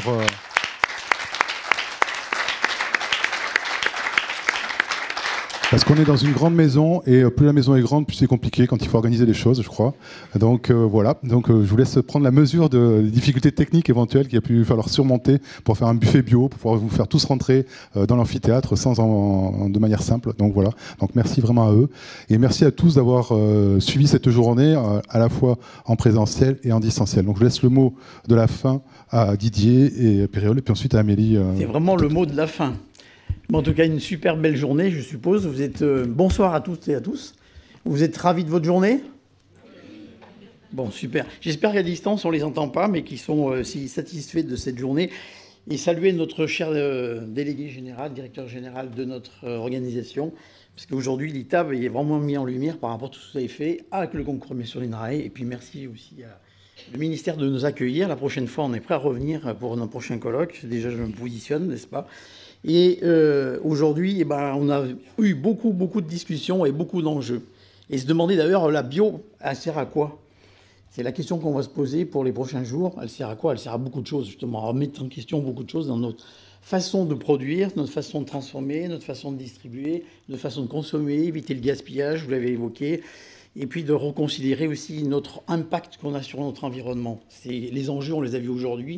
Parce qu'on est dans une grande maison et plus la maison est grande, plus c'est compliqué quand il faut organiser les choses, je crois. Donc voilà, donc je vous laisse prendre la mesure des difficultés techniques éventuelles qu'il a pu falloir surmonter pour faire un buffet bio, pour pouvoir vous faire tous rentrer dans l'amphithéâtre de manière simple. Donc voilà, donc merci vraiment à eux. Et merci à tous d'avoir suivi cette journée à la fois en présentiel et en distanciel. Donc je laisse le mot de la fin à Didier et Péréol et puis ensuite à Amélie. C'est vraiment le mot de la fin. En tout cas, une super belle journée, je suppose. Vous êtes bonsoir à toutes et à tous. Vous êtes ravis de votre journée? Bon, super. J'espère qu'à distance, on ne les entend pas, mais qu'ils sont si satisfaits de cette journée. Et saluer notre cher délégué général, directeur général de notre organisation, parce qu'aujourd'hui, l'ITAB est vraiment mis en lumière par rapport à tout ce que vous avez fait avec le concours sur l'INRAE. Et puis merci aussi au ministère de nous accueillir. La prochaine fois, on est prêt à revenir pour nos prochains colloques. Déjà, je me positionne, n'est-ce pas? Et aujourd'hui, on a eu beaucoup de discussions et beaucoup d'enjeux. Et se demander d'ailleurs, la bio, elle sert à quoi? C'est la question qu'on va se poser pour les prochains jours. Elle sert à quoi? Elle sert à beaucoup de choses, justement, à remettre en question beaucoup de choses dans notre façon de produire, notre façon de transformer, notre façon de distribuer, notre façon de consommer, éviter le gaspillage, vous l'avez évoqué, et puis de reconsidérer aussi notre impact qu'on a sur notre environnement. Les enjeux, on les a vus aujourd'hui.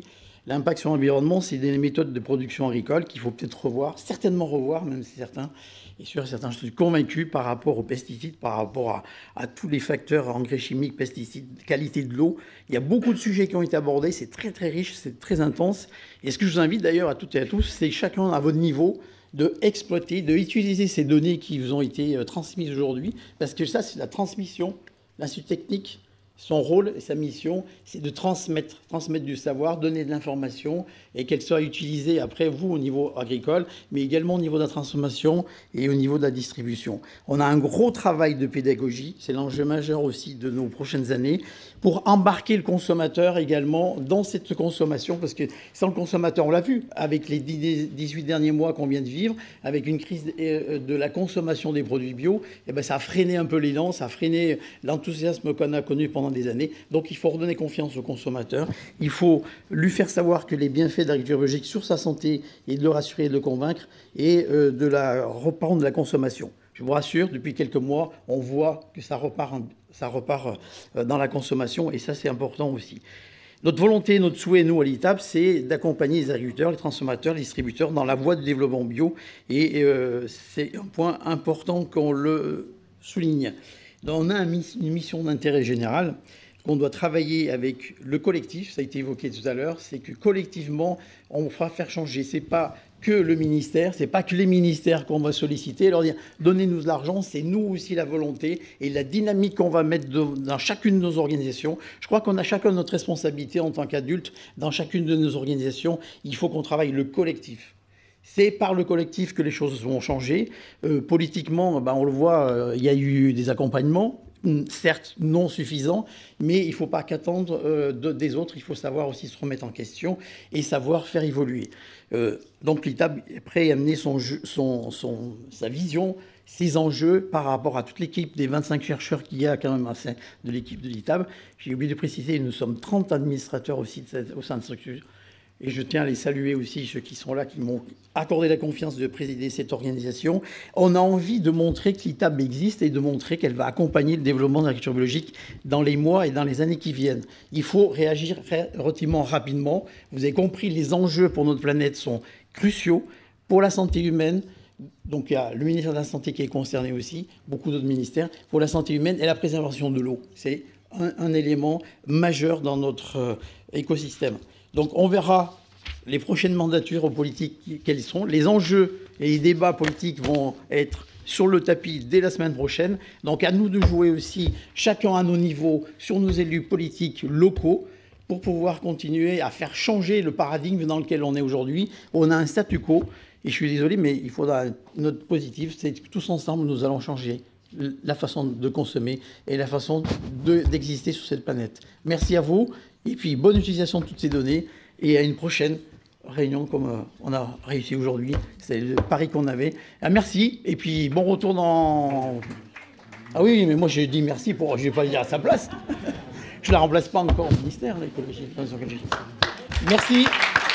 L'impact sur l'environnement, c'est des méthodes de production agricole qu'il faut peut-être revoir, certainement revoir, même si certains, et sur certains, je suis convaincu par rapport aux pesticides, par rapport à tous les facteurs, engrais chimiques, pesticides, qualité de l'eau. Il y a beaucoup de sujets qui ont été abordés, c'est très très riche, c'est très intense. Et ce que je vous invite d'ailleurs à toutes et à tous, c'est chacun à votre niveau de exploiter, de utiliser ces données qui vous ont été transmises aujourd'hui, parce que ça, c'est la transmission, l'Institut technique. Son rôle et sa mission, c'est de transmettre du savoir, donner de l'information et qu'elle soit utilisée après, vous, au niveau agricole, mais également au niveau de la transformation et au niveau de la distribution. On a un gros travail de pédagogie, c'est l'enjeu majeur aussi de nos prochaines années, pour embarquer le consommateur également dans cette consommation, parce que sans le consommateur, on l'a vu, avec les 18 derniers mois qu'on vient de vivre, avec une crise de la consommation des produits bio, eh ben, ça a freiné un peu l'élan, ça a freiné l'enthousiasme qu'on a connu pendant des années. Donc il faut redonner confiance au consommateur, il faut lui faire savoir que les bienfaits de l'agriculture biologique sur sa santé et de le rassurer et de le convaincre et de la reprendre de la consommation. Je vous rassure, depuis quelques mois, on voit que ça repart dans la consommation et ça c'est important aussi. Notre volonté, notre souhait, nous, à l'ITAB, c'est d'accompagner les agriculteurs, les transformateurs, les distributeurs dans la voie du développement bio et c'est un point important qu'on le souligne. On a une mission d'intérêt général qu'on doit travailler avec le collectif, ça a été évoqué tout à l'heure, c'est que collectivement, on va faire changer. C'est pas que le ministère, c'est pas que les ministères qu'on va solliciter, leur dire donnez-nous de l'argent, c'est nous aussi la volonté et la dynamique qu'on va mettre dans chacune de nos organisations. Je crois qu'on a chacun notre responsabilité en tant qu'adulte dans chacune de nos organisations. Il faut qu'on travaille le collectif. C'est par le collectif que les choses vont changer. Politiquement, on le voit, il y a eu des accompagnements, certes non suffisants, mais il ne faut pas qu'attendre des autres. Il faut savoir aussi se remettre en question et savoir faire évoluer. Donc l'ITAB est prêt à amener sa vision, ses enjeux par rapport à toute l'équipe des 25 chercheurs qu'il y a quand même au sein de l'équipe de l'ITAB. J'ai oublié de préciser, nous sommes 30 administrateurs aussi au sein de cette structure. Et je tiens à les saluer aussi, ceux qui sont là, qui m'ont accordé la confiance de présider cette organisation. On a envie de montrer que l'ITAB existe et de montrer qu'elle va accompagner le développement de l'agriculture biologique dans les mois et dans les années qui viennent. Il faut réagir relativement rapidement. Vous avez compris, les enjeux pour notre planète sont cruciaux pour la santé humaine. Donc il y a le ministère de la Santé qui est concerné aussi, beaucoup d'autres ministères, pour la santé humaine et la préservation de l'eau. C'est un élément majeur dans notre écosystème. Donc on verra les prochaines mandatures aux politiques quels sont. Les enjeux et les débats politiques vont être sur le tapis dès la semaine prochaine. Donc à nous de jouer aussi, chacun à nos niveaux, sur nos élus politiques locaux, pour pouvoir continuer à faire changer le paradigme dans lequel on est aujourd'hui. On a un statu quo, et je suis désolé, mais il faudra notre positif, c'est que tous ensemble, nous allons changer la façon de consommer et la façon d'exister sur cette planète. Merci à vous. Et puis, bonne utilisation de toutes ces données et à une prochaine réunion comme on a réussi aujourd'hui. C'est le pari qu'on avait. Ah, merci. Et puis, bon retour dans... Ah oui, mais moi, j'ai dit merci pour... Je ne vais pas le dire à sa place. Je ne la remplace pas encore au ministère, l'écologie. Merci.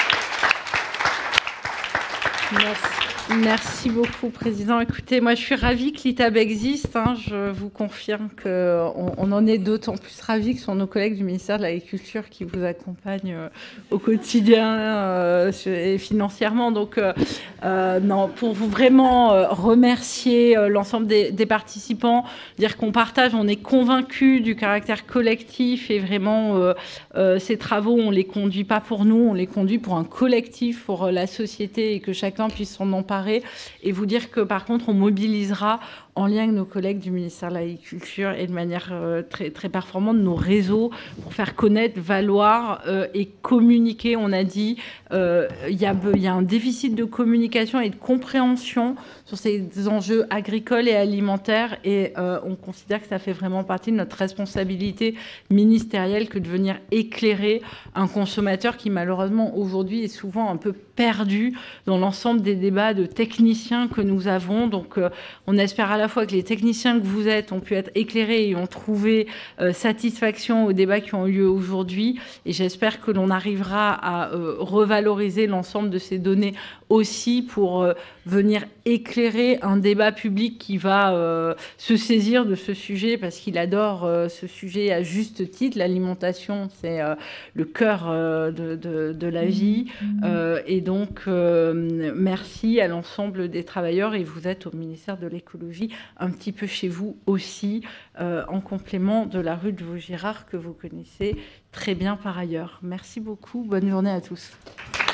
Merci beaucoup, Président. Écoutez, moi, je suis ravie que l'ITAB existe. Je vous confirme qu'on en est d'autant plus ravis que ce sont nos collègues du ministère de l'Agriculture qui vous accompagnent au quotidien et financièrement. Donc, non, pour vous vraiment remercier l'ensemble des participants, dire qu'on partage, on est convaincus du caractère collectif et vraiment, ces travaux, on ne les conduit pas pour nous, on les conduit pour un collectif, pour la société et que chacun puisse s'en emparer. Et vous dire que par contre on mobilisera en lien avec nos collègues du ministère de l'Agriculture et de manière très, très performante nos réseaux pour faire connaître, valoir et communiquer. On a dit il y a un déficit de communication et de compréhension sur ces enjeux agricoles et alimentaires et on considère que ça fait vraiment partie de notre responsabilité ministérielle que de venir éclairer un consommateur qui malheureusement aujourd'hui est souvent un peu perdu dans l'ensemble des débats de techniciens que nous avons. Donc on espère à la fois que les techniciens que vous êtes ont pu être éclairés et ont trouvé satisfaction aux débats qui ont eu lieu aujourd'hui. Et j'espère que l'on arrivera à revaloriser l'ensemble de ces données aussi pour venir éclairer un débat public qui va se saisir de ce sujet parce qu'il adore ce sujet à juste titre. L'alimentation, c'est le cœur de la vie. Et donc, merci à l'ensemble des travailleurs. Et vous êtes au ministère de l'écologie un petit peu chez vous aussi, en complément de la rue de Vaugirard que vous connaissez très bien par ailleurs. Merci beaucoup. Bonne journée à tous.